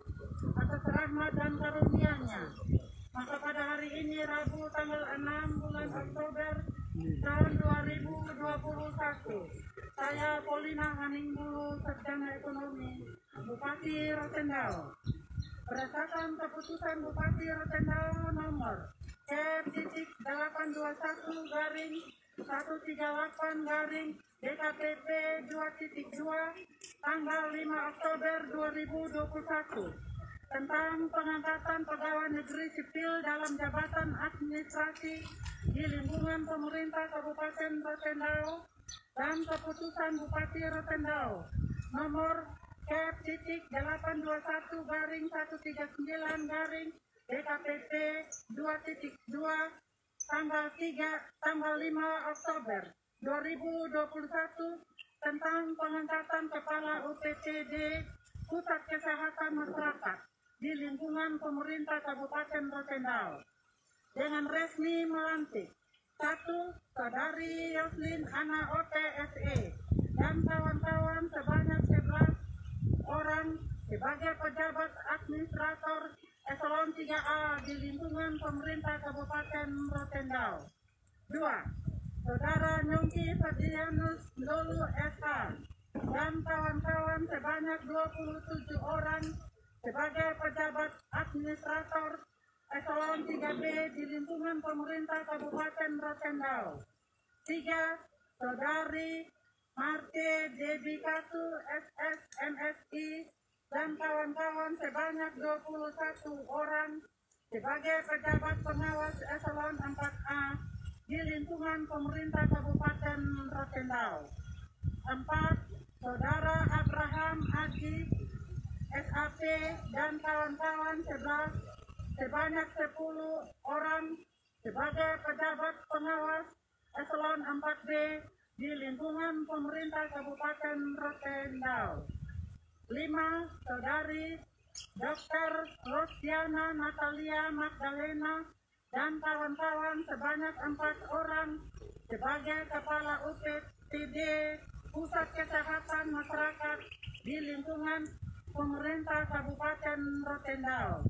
atas rahmat dan karunia-Nya, maka pada hari ini Rabu tanggal enam bulan Oktober tahun dua ribu dua puluh satu, saya Polina Haningbulu, Sarjana Ekonomi, Bupati Rotendao, berdasarkan keputusan Bupati Rotendao nomor K delapan dua satu garing satu tiga delapan garing D K P P dua titik dua tanggal lima Oktober dua ribu dua puluh satu tentang pengangkatan pegawai negeri sipil dalam jabatan administrasi di lingkungan pemerintah Kabupaten Rotendao dan keputusan Bupati Rotendao nomor K delapan dua satu garing satu tiga sembilan garing D K P P dua titik dua tanggal tiga tanggal lima Oktober dua ribu dua puluh satu tentang pengangkatan kepala U P T D Pusat Kesehatan Masyarakat di lingkungan pemerintah Kabupaten Rotendao dengan resmi melantik satu Saudari Yoslin Ana O T S E dan kawan-kawan sebanyak sebelas orang sebagai pejabat administrator eselon tiga A di lingkungan pemerintah Kabupaten Rotendao. Dua Saudara Nyongki Fadlianus Lulu S H dan kawan-kawan sebanyak dua puluh tujuh orang sebagai pejabat administrator eselon tiga B di lingkungan pemerintah Kabupaten Rotendao. Tiga Saudari Marte Debi Katu S S M S I dan kawan-kawan sebanyak dua puluh satu orang sebagai pejabat pengawas eselon empat A di lingkungan pemerintah Kabupaten Rotendao. Empat Saudara Abraham Haji S A P dan kawan-kawan sebelas sebanyak sepuluh orang sebagai pejabat pengawas eselon empat B di lingkungan pemerintah Kabupaten Rotendao. Lima Saudari Dokter Rosdiana Natalia Magdalena dan kawan-kawan sebanyak empat orang sebagai kepala U P T D Pusat Kesehatan Masyarakat di lingkungan pemerintah Kabupaten Rotendao.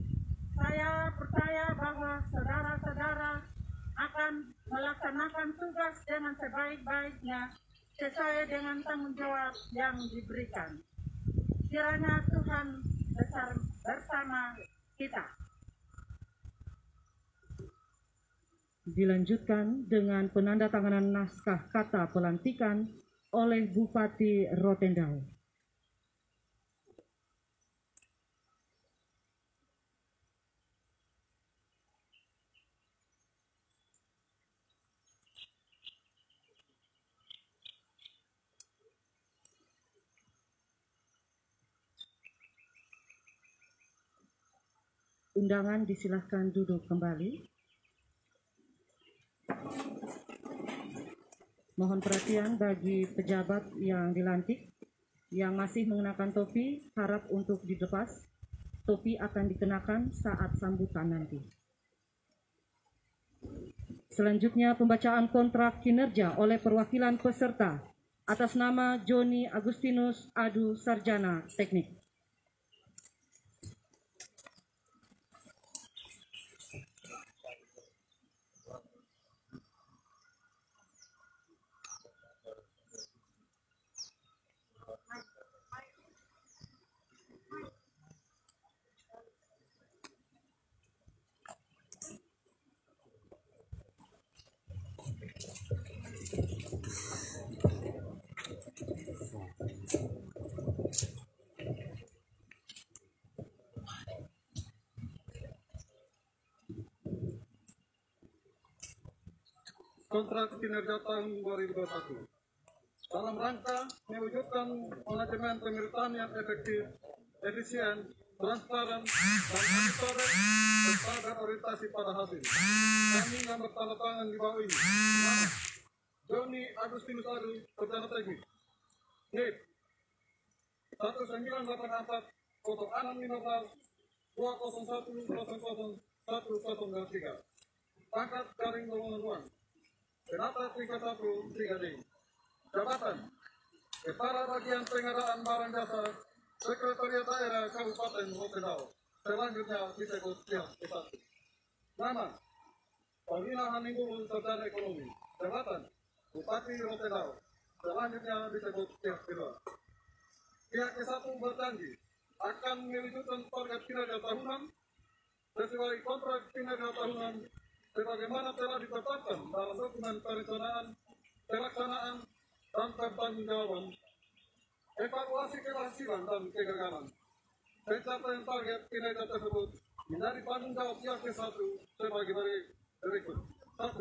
Saya percaya bahwa saudara-saudara akan melaksanakan tugas dengan sebaik-baiknya sesuai dengan tanggung jawab yang diberikan. Kiranya Tuhan besar bersama kita. Dilanjutkan dengan penandatanganan naskah kata pelantikan oleh Bupati Rotendao. Undangan disilahkan duduk kembali. Mohon perhatian bagi pejabat yang dilantik yang masih mengenakan topi, harap untuk dilepas. Topi akan dikenakan saat sambutan nanti. Selanjutnya pembacaan kontrak kinerja oleh perwakilan peserta atas nama Joni Agustinus Adu Sarjana Teknik. Kontrak kinerja tahun dua ribu dua puluh satu. Dalam rangka mewujudkan manajemen pemerintahan yang efektif, efisien, transparan, dan akuntabel serta berorientasi pada hasil. Kami yang bertanda tangan di bawah ini. Nama Joni Agustinus Adu Sarjana Teknik. Date satu sembilan delapan empat foto enam lima belas dua nol satu nol nol satu nol tiga. Pangkat garing golongan dua. Senata tiga satu tiga D. Jabatan Kepala Bagian Pengadaan Barang Jasa Sekretariat Daerah Kabupaten Rotendao. Selanjutnya disebut pihak satu. Nama Paulina Haninggulu Sarjana Ekonomi. Jabatan Bupati Rotendao. Selanjutnya disebut pihak kedua. Pihak ke satu berjanji akan mewujudkan target kinerja tahunan sesuai kontrak kinerja tahunan sebagaimana telah ditetapkan dalam dokumen perencanaan, pelaksanaan, dan pertanggungjawaban, evaluasi keberhasilan dan kegagalan. Pencapaian target kinerja tersebut menjadi tanggung jawab pihak ke satu sebagai berikut. Satu,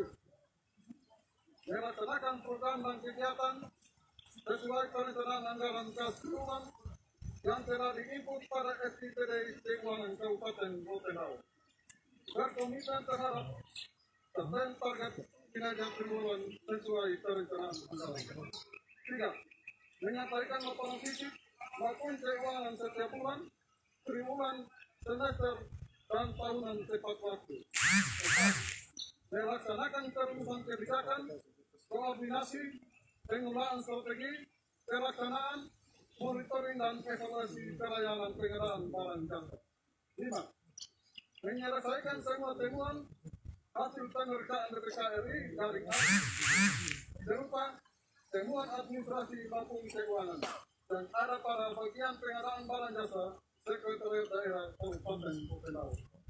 melaksanakan program dan kegiatan sesuai perencanaan anggaran keseluruhan yang telah diinput pada S I P D Keuangan Kabupaten Rotendao. Berkomitmen terhadap capaian target kinerja triwulan sesuai perencanaan anggaran. Tiga, menyampaikan laporan fisik maupun keuangan setiap bulan, triwulan, semester, dan tahunan tepat waktu. Empat, melaksanakan perumusan kebijakan, koordinasi, pengelolaan strategi, pelaksanaan, monitoring, dan evaluasi pelayanan pengadaan barang jasa. Lima, menyelesaikan semua temuan hasil pemeriksaan B P K R I dari A berupa temuan administrasi maupun keuangan dan ada pada bagian pengadaan barang jasa Sekretariat Daerah Kabupaten Rotendao.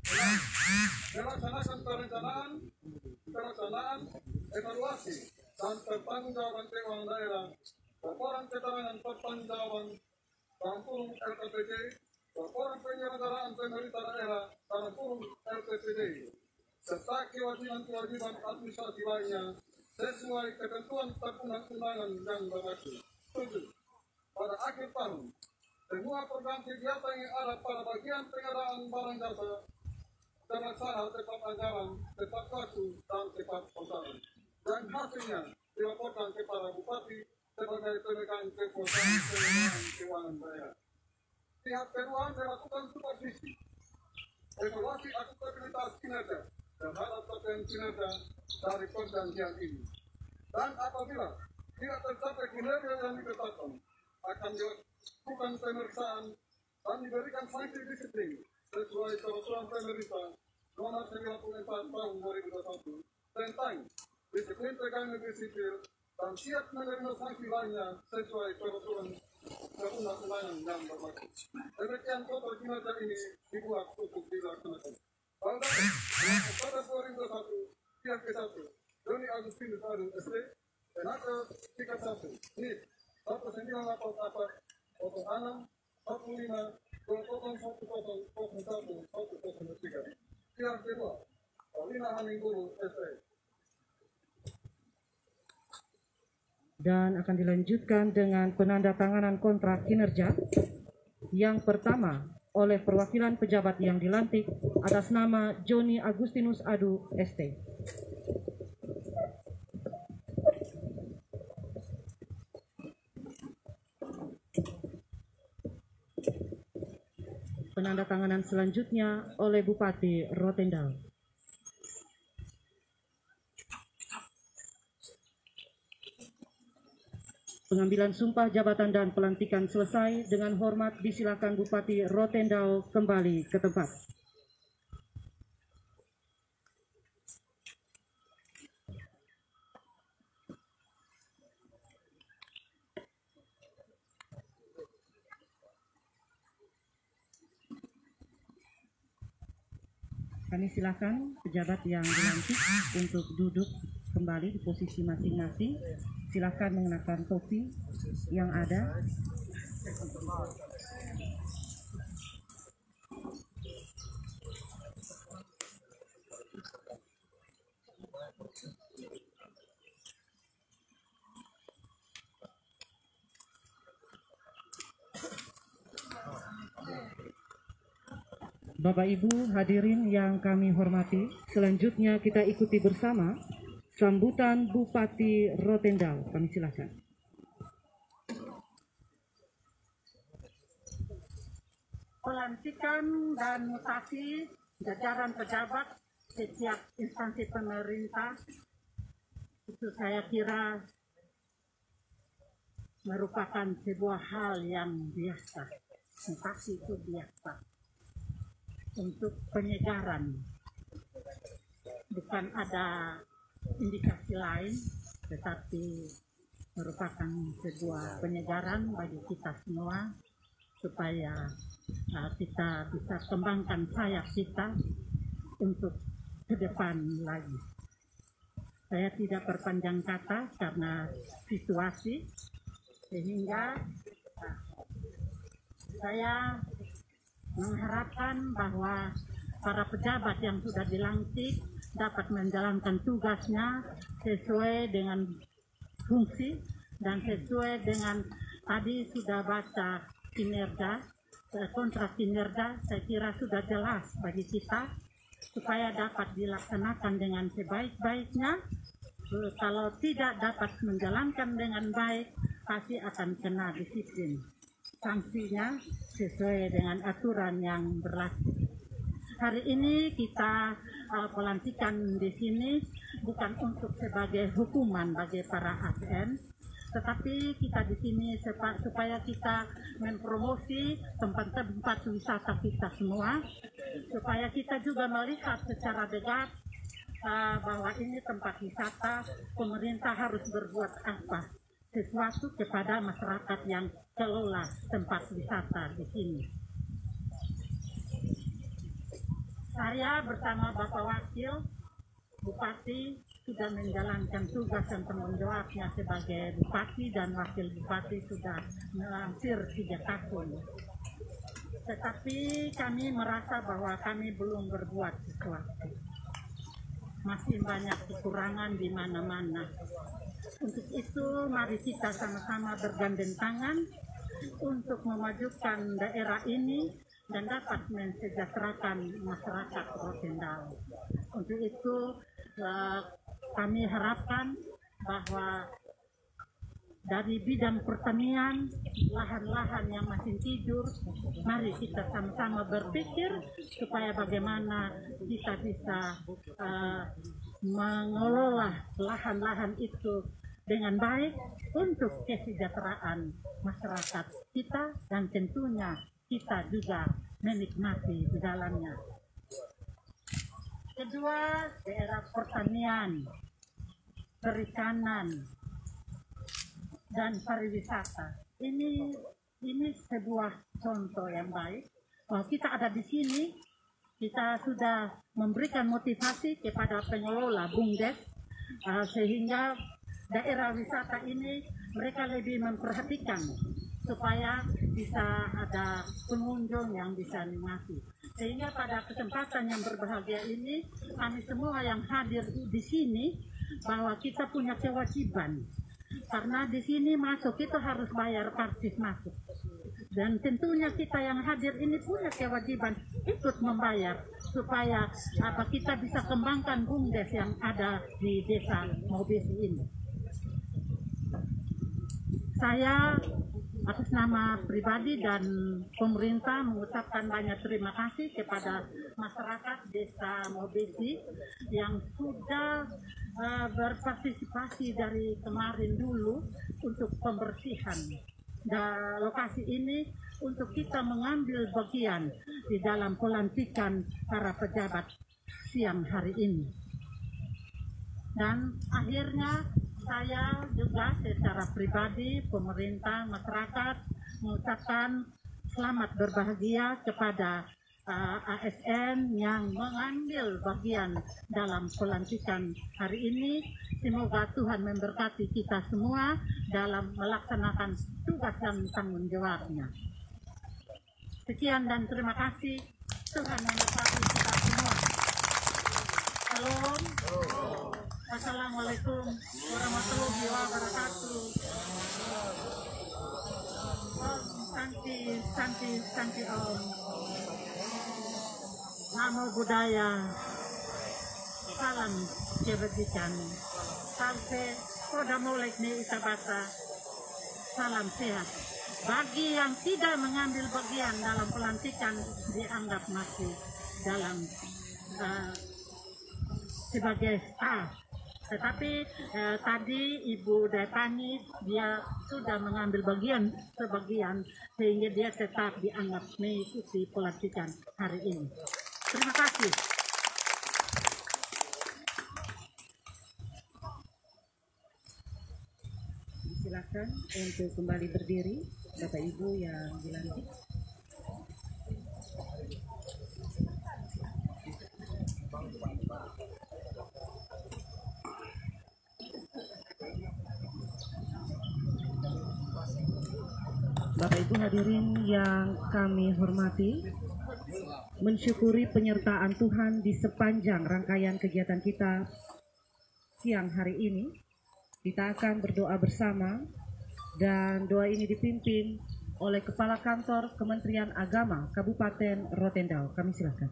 Melaksanakan perencanaan, pelaksanaan, evaluasi, dan pertanggungjawaban keuangan daerah, laporan keterangan pertanggungjawaban, tampung R K P J, laporan penyelenggaraan pemerintah daerah, tampung R P P D, serta kewajiban-kewajiban administrasi lainnya sesuai ketentuan perundang-undangan yang berlaku. Tujuh, pada akhir tahun, semua program kegiatan yang ada pada bagian pengadaan barang jasa terlaksana tepat anggaran, tepat waktu, dan tepat sasaran. Dan hasilnya dilaporkan kepada Bupati sebagai pemegang kekuasaan pengelolaan keuangan daerah. Pihak keuangan melakukan supervisi, evaluasi akuntabilitas kinerja terhadap capaian kinerja dari perjanjian ini. Dan apabila tidak tercapai kinerja yang ditetapkan, akan dilakukan pemeriksaan dan diberikan sanksi disiplin sesuai peraturan pemerintah nomor sembilan puluh empat tahun dua ribu dua puluh satu tentang disiplin pegawai negeri sipil dan siap menerima sanksi lainnya sesuai peraturan perundang-undangan yang berlaku. Demikian kontrak kinerja ini dibuat untuk dilaksanakan. Pada Oktober dua ribu dua puluh satu, Yang ke satu, Joni Agustinus Adu S D, Renata tiga satu, N I P satu sembilan delapan empat, kosong enam, satu lima, dua kosong satu kosong kosong satu satu kosong tiga. Yang kedua, Paulina Haningguru S D. Dan akan dilanjutkan dengan penandatanganan kontrak kinerja. Yang pertama, oleh perwakilan pejabat yang dilantik atas nama Joni Agustinus Adu S T. Penandatanganan selanjutnya oleh Bupati Rotendao. Pengambilan sumpah jabatan dan pelantikan selesai. Dengan hormat disilakan Bupati Rotendao kembali ke tempat. Kami silakan pejabat yang dilantik untuk duduk kembali di posisi masing-masing. Silakan mengenakan topi yang ada. Bapak Ibu hadirin yang kami hormati, selanjutnya kita ikuti bersama sambutan Bupati Rotendao. Kami silakan. Pelantikan dan mutasi jajaran pejabat setiap instansi pemerintah itu saya kira merupakan sebuah hal yang biasa. Mutasi itu biasa untuk penyegaran, bukan ada indikasi lain, tetapi merupakan sebuah penyegaran bagi kita semua supaya uh, kita bisa kembangkan sayap kita untuk ke depan lagi. Saya tidak berpanjang kata karena situasi, sehingga uh, saya mengharapkan bahwa para pejabat yang sudah dilantik dapat menjalankan tugasnya sesuai dengan fungsi dan sesuai dengan tadi sudah baca kinerja, kontrak kinerja, saya kira sudah jelas bagi kita supaya dapat dilaksanakan dengan sebaik-baiknya. Kalau tidak dapat menjalankan dengan baik, pasti akan kena disiplin. Sanksinya sesuai dengan aturan yang berlaku. Hari ini kita uh, pelantikan di sini bukan untuk sebagai hukuman bagi para A S N, tetapi kita di sini supaya kita mempromosi tempat-tempat wisata kita semua, supaya kita juga melihat secara dekat uh, bahwa ini tempat wisata, pemerintah harus berbuat apa sesuatu kepada masyarakat yang kelola tempat wisata di sini. Saya bersama Bapak Wakil Bupati sudah menjalankan tugas dan tanggung jawabnya sebagai Bupati, dan Wakil Bupati sudah melampir tiga tahun. Tetapi kami merasa bahwa kami belum berbuat sesuatu. Masih banyak kekurangan di mana-mana. Untuk itu mari kita sama-sama bergandeng tangan untuk memajukan daerah ini dan dapat mensejahterakan masyarakat Rotendao. Untuk itu eh, kami harapkan bahwa dari bidang pertanian, lahan-lahan yang masih tidur, mari kita sama-sama berpikir supaya bagaimana kita bisa uh, mengelola lahan-lahan itu dengan baik untuk kesejahteraan masyarakat kita, dan tentunya kita juga menikmati di dalamnya. Kedua, daerah pertanian, perikanan, dan pariwisata. Ini ini sebuah contoh yang baik bahwa kita ada di sini kita sudah memberikan motivasi kepada pengelola BUMDes uh, sehingga daerah wisata ini mereka lebih memperhatikan supaya bisa ada pengunjung yang bisa nikmati. Sehingga pada kesempatan yang berbahagia ini kami semua yang hadir di sini bahwa kita punya kewajiban, karena di sini masuk itu harus bayar karcis masuk. Dan tentunya kita yang hadir ini punya kewajiban ikut membayar supaya apa kita bisa kembangkan BUMDes yang ada di desa Maubesi ini. Saya atas nama pribadi dan pemerintah mengucapkan banyak terima kasih kepada masyarakat desa Maubesi yang sudah uh, berpartisipasi dari kemarin dulu untuk pembersihan da, lokasi ini untuk kita mengambil bagian di dalam pelantikan para pejabat siang hari ini. Dan akhirnya saya juga secara pribadi, pemerintah, masyarakat mengucapkan selamat berbahagia kepada uh, A S N yang mengambil bagian dalam pelantikan hari ini. Semoga Tuhan memberkati kita semua dalam melaksanakan tugas dan tanggung jawabnya. Sekian dan terima kasih. Tuhan memberkati kita semua. Salam. Assalamualaikum warahmatullahi wabarakatuh. Om Santi, Santi, Santi Om. Namo Buddhaya. Salam kebajikan. Sampai Koda Molek Ni Itabata. Salam sehat. Bagi yang tidak mengambil bagian dalam pelantikan dianggap masih dalam uh, sebagai staff. Tetapi eh, tadi Ibu Depani dia sudah mengambil bagian sebagian sehingga dia tetap dianggap mengikuti pelantikan hari ini. Terima kasih. Silakan untuk kembali berdiri Bapak Ibu yang dilantik. Bapak Ibu hadirin yang kami hormati, mensyukuri penyertaan Tuhan di sepanjang rangkaian kegiatan kita siang hari ini. Kita akan berdoa bersama dan doa ini dipimpin oleh Kepala Kantor Kementerian Agama Kabupaten Rotendao. Kami silakan.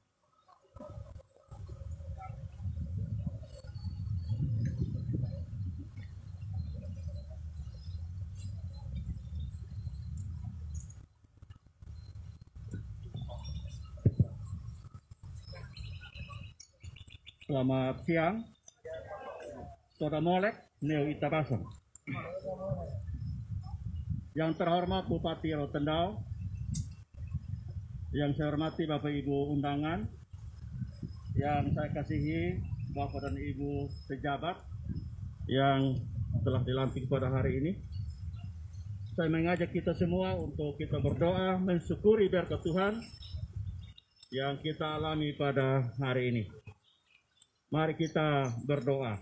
Selamat siang, Koda Molek Neo Itabasa. Yang terhormat Bupati Rotendao, yang saya hormati Bapak Ibu undangan, yang saya kasihi Bapak dan Ibu pejabat yang telah dilantik pada hari ini. Saya mengajak kita semua untuk kita berdoa mensyukuri berkat Tuhan yang kita alami pada hari ini. Mari kita berdoa.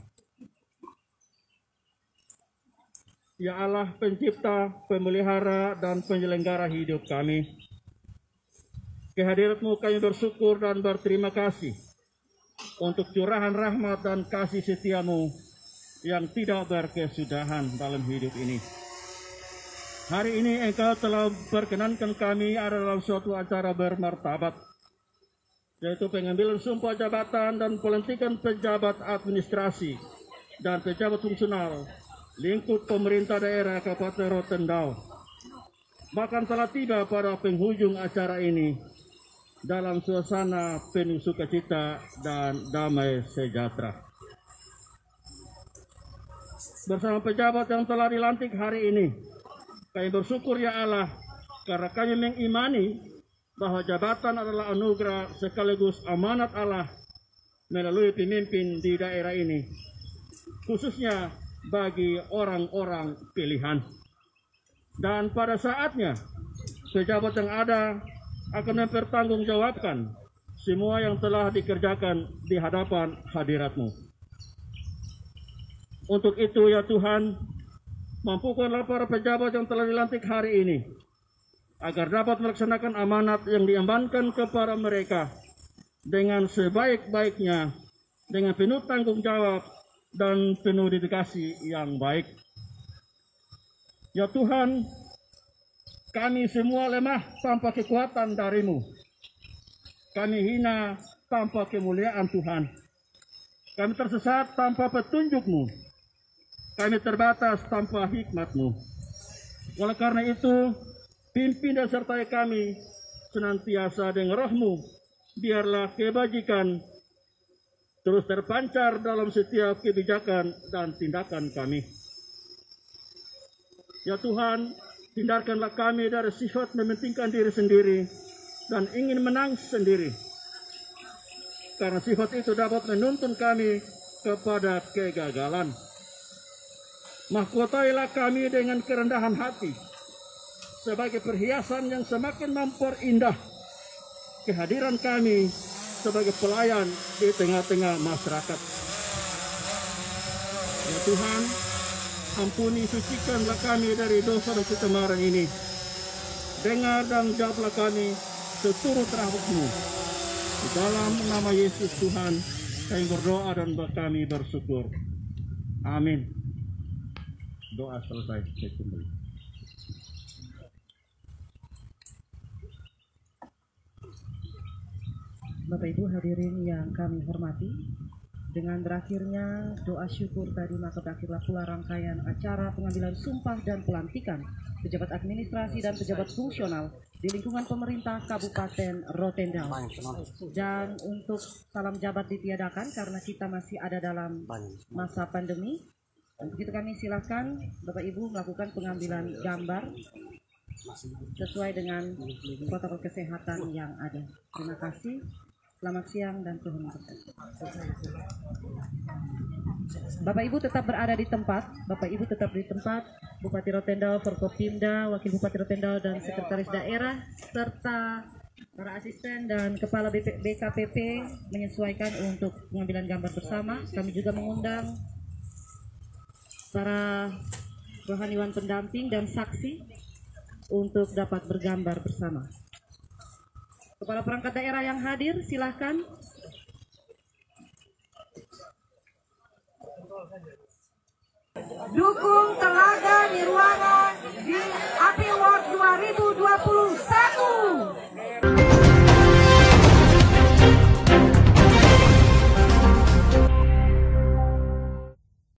Ya Allah, pencipta, pemelihara, dan penyelenggara hidup kami, kehadirat-Mu kami bersyukur dan berterima kasih untuk curahan rahmat dan kasih setia-Mu yang tidak berkesudahan dalam hidup ini. Hari ini Engkau telah perkenankan kami ada dalam suatu acara bermartabat, yaitu pengambilan sumpah jabatan dan pelantikan pejabat administrasi dan pejabat fungsional lingkup pemerintah daerah Kabupaten Rotendao. Bahkan telah tiba pada penghujung acara ini dalam suasana penuh sukacita dan damai sejahtera. Bersama pejabat yang telah dilantik hari ini, kami bersyukur ya Allah karena kami mengimani bahwa jabatan adalah anugerah sekaligus amanat Allah melalui pemimpin di daerah ini, khususnya bagi orang-orang pilihan. Dan pada saatnya pejabat yang ada akan mempertanggungjawabkan semua yang telah dikerjakan di hadapan hadirat-Mu. Untuk itu ya Tuhan, mampukanlah para pejabat yang telah dilantik hari ini, agar dapat melaksanakan amanat yang diembankan kepada mereka dengan sebaik-baiknya, dengan penuh tanggung jawab dan penuh dedikasi yang baik. Ya Tuhan, kami semua lemah tanpa kekuatan dari-Mu. Kami hina tanpa kemuliaan Tuhan. Kami tersesat tanpa petunjuk-Mu. Kami terbatas tanpa hikmat-Mu. Oleh karena itu, pimpin dan sertai kami senantiasa dengan Roh-Mu. Biarlah kebajikan terus terpancar dalam setiap kebijakan dan tindakan kami. Ya Tuhan, hindarkanlah kami dari sifat mementingkan diri sendiri dan ingin menang sendiri. Karena sifat itu dapat menuntun kami kepada kegagalan. Mahkotailah kami dengan kerendahan hati sebagai perhiasan yang semakin memperindah kehadiran kami sebagai pelayan di tengah-tengah masyarakat. Ya Tuhan, ampuni sucikanlah kami dari dosa dan kecemaran ini. Dengar dan jawablah kami seturut rahmat-Mu. Di dalam nama Yesus Tuhan, kami berdoa dan kami bersyukur. Amin. Doa selesai. Saya kembali. Bapak Ibu hadirin yang kami hormati, dengan berakhirnya doa syukur tadi, maka berakhirlah pula rangkaian acara pengambilan sumpah dan pelantikan pejabat administrasi dan pejabat fungsional di lingkungan pemerintah Kabupaten Rotendao. Dan untuk salam jabat ditiadakan karena kita masih ada dalam masa pandemi. Untuk itu kami silakan Bapak Ibu melakukan pengambilan gambar sesuai dengan protokol kesehatan yang ada. Terima kasih. Selamat siang dan Tuhan memberkati. Bapak Ibu tetap berada di tempat. Bapak Ibu tetap di tempat. Bupati Rotendao, Forkopimda, Wakil Bupati Rotendao dan Sekretaris Daerah serta para asisten dan kepala B K P P menyesuaikan untuk pengambilan gambar bersama. Kami juga mengundang para rohaniwan pendamping dan saksi untuk dapat bergambar bersama. Kepala perangkat daerah yang hadir, silahkan. Dukung Telaga Nirwana di Happy World dua ribu dua puluh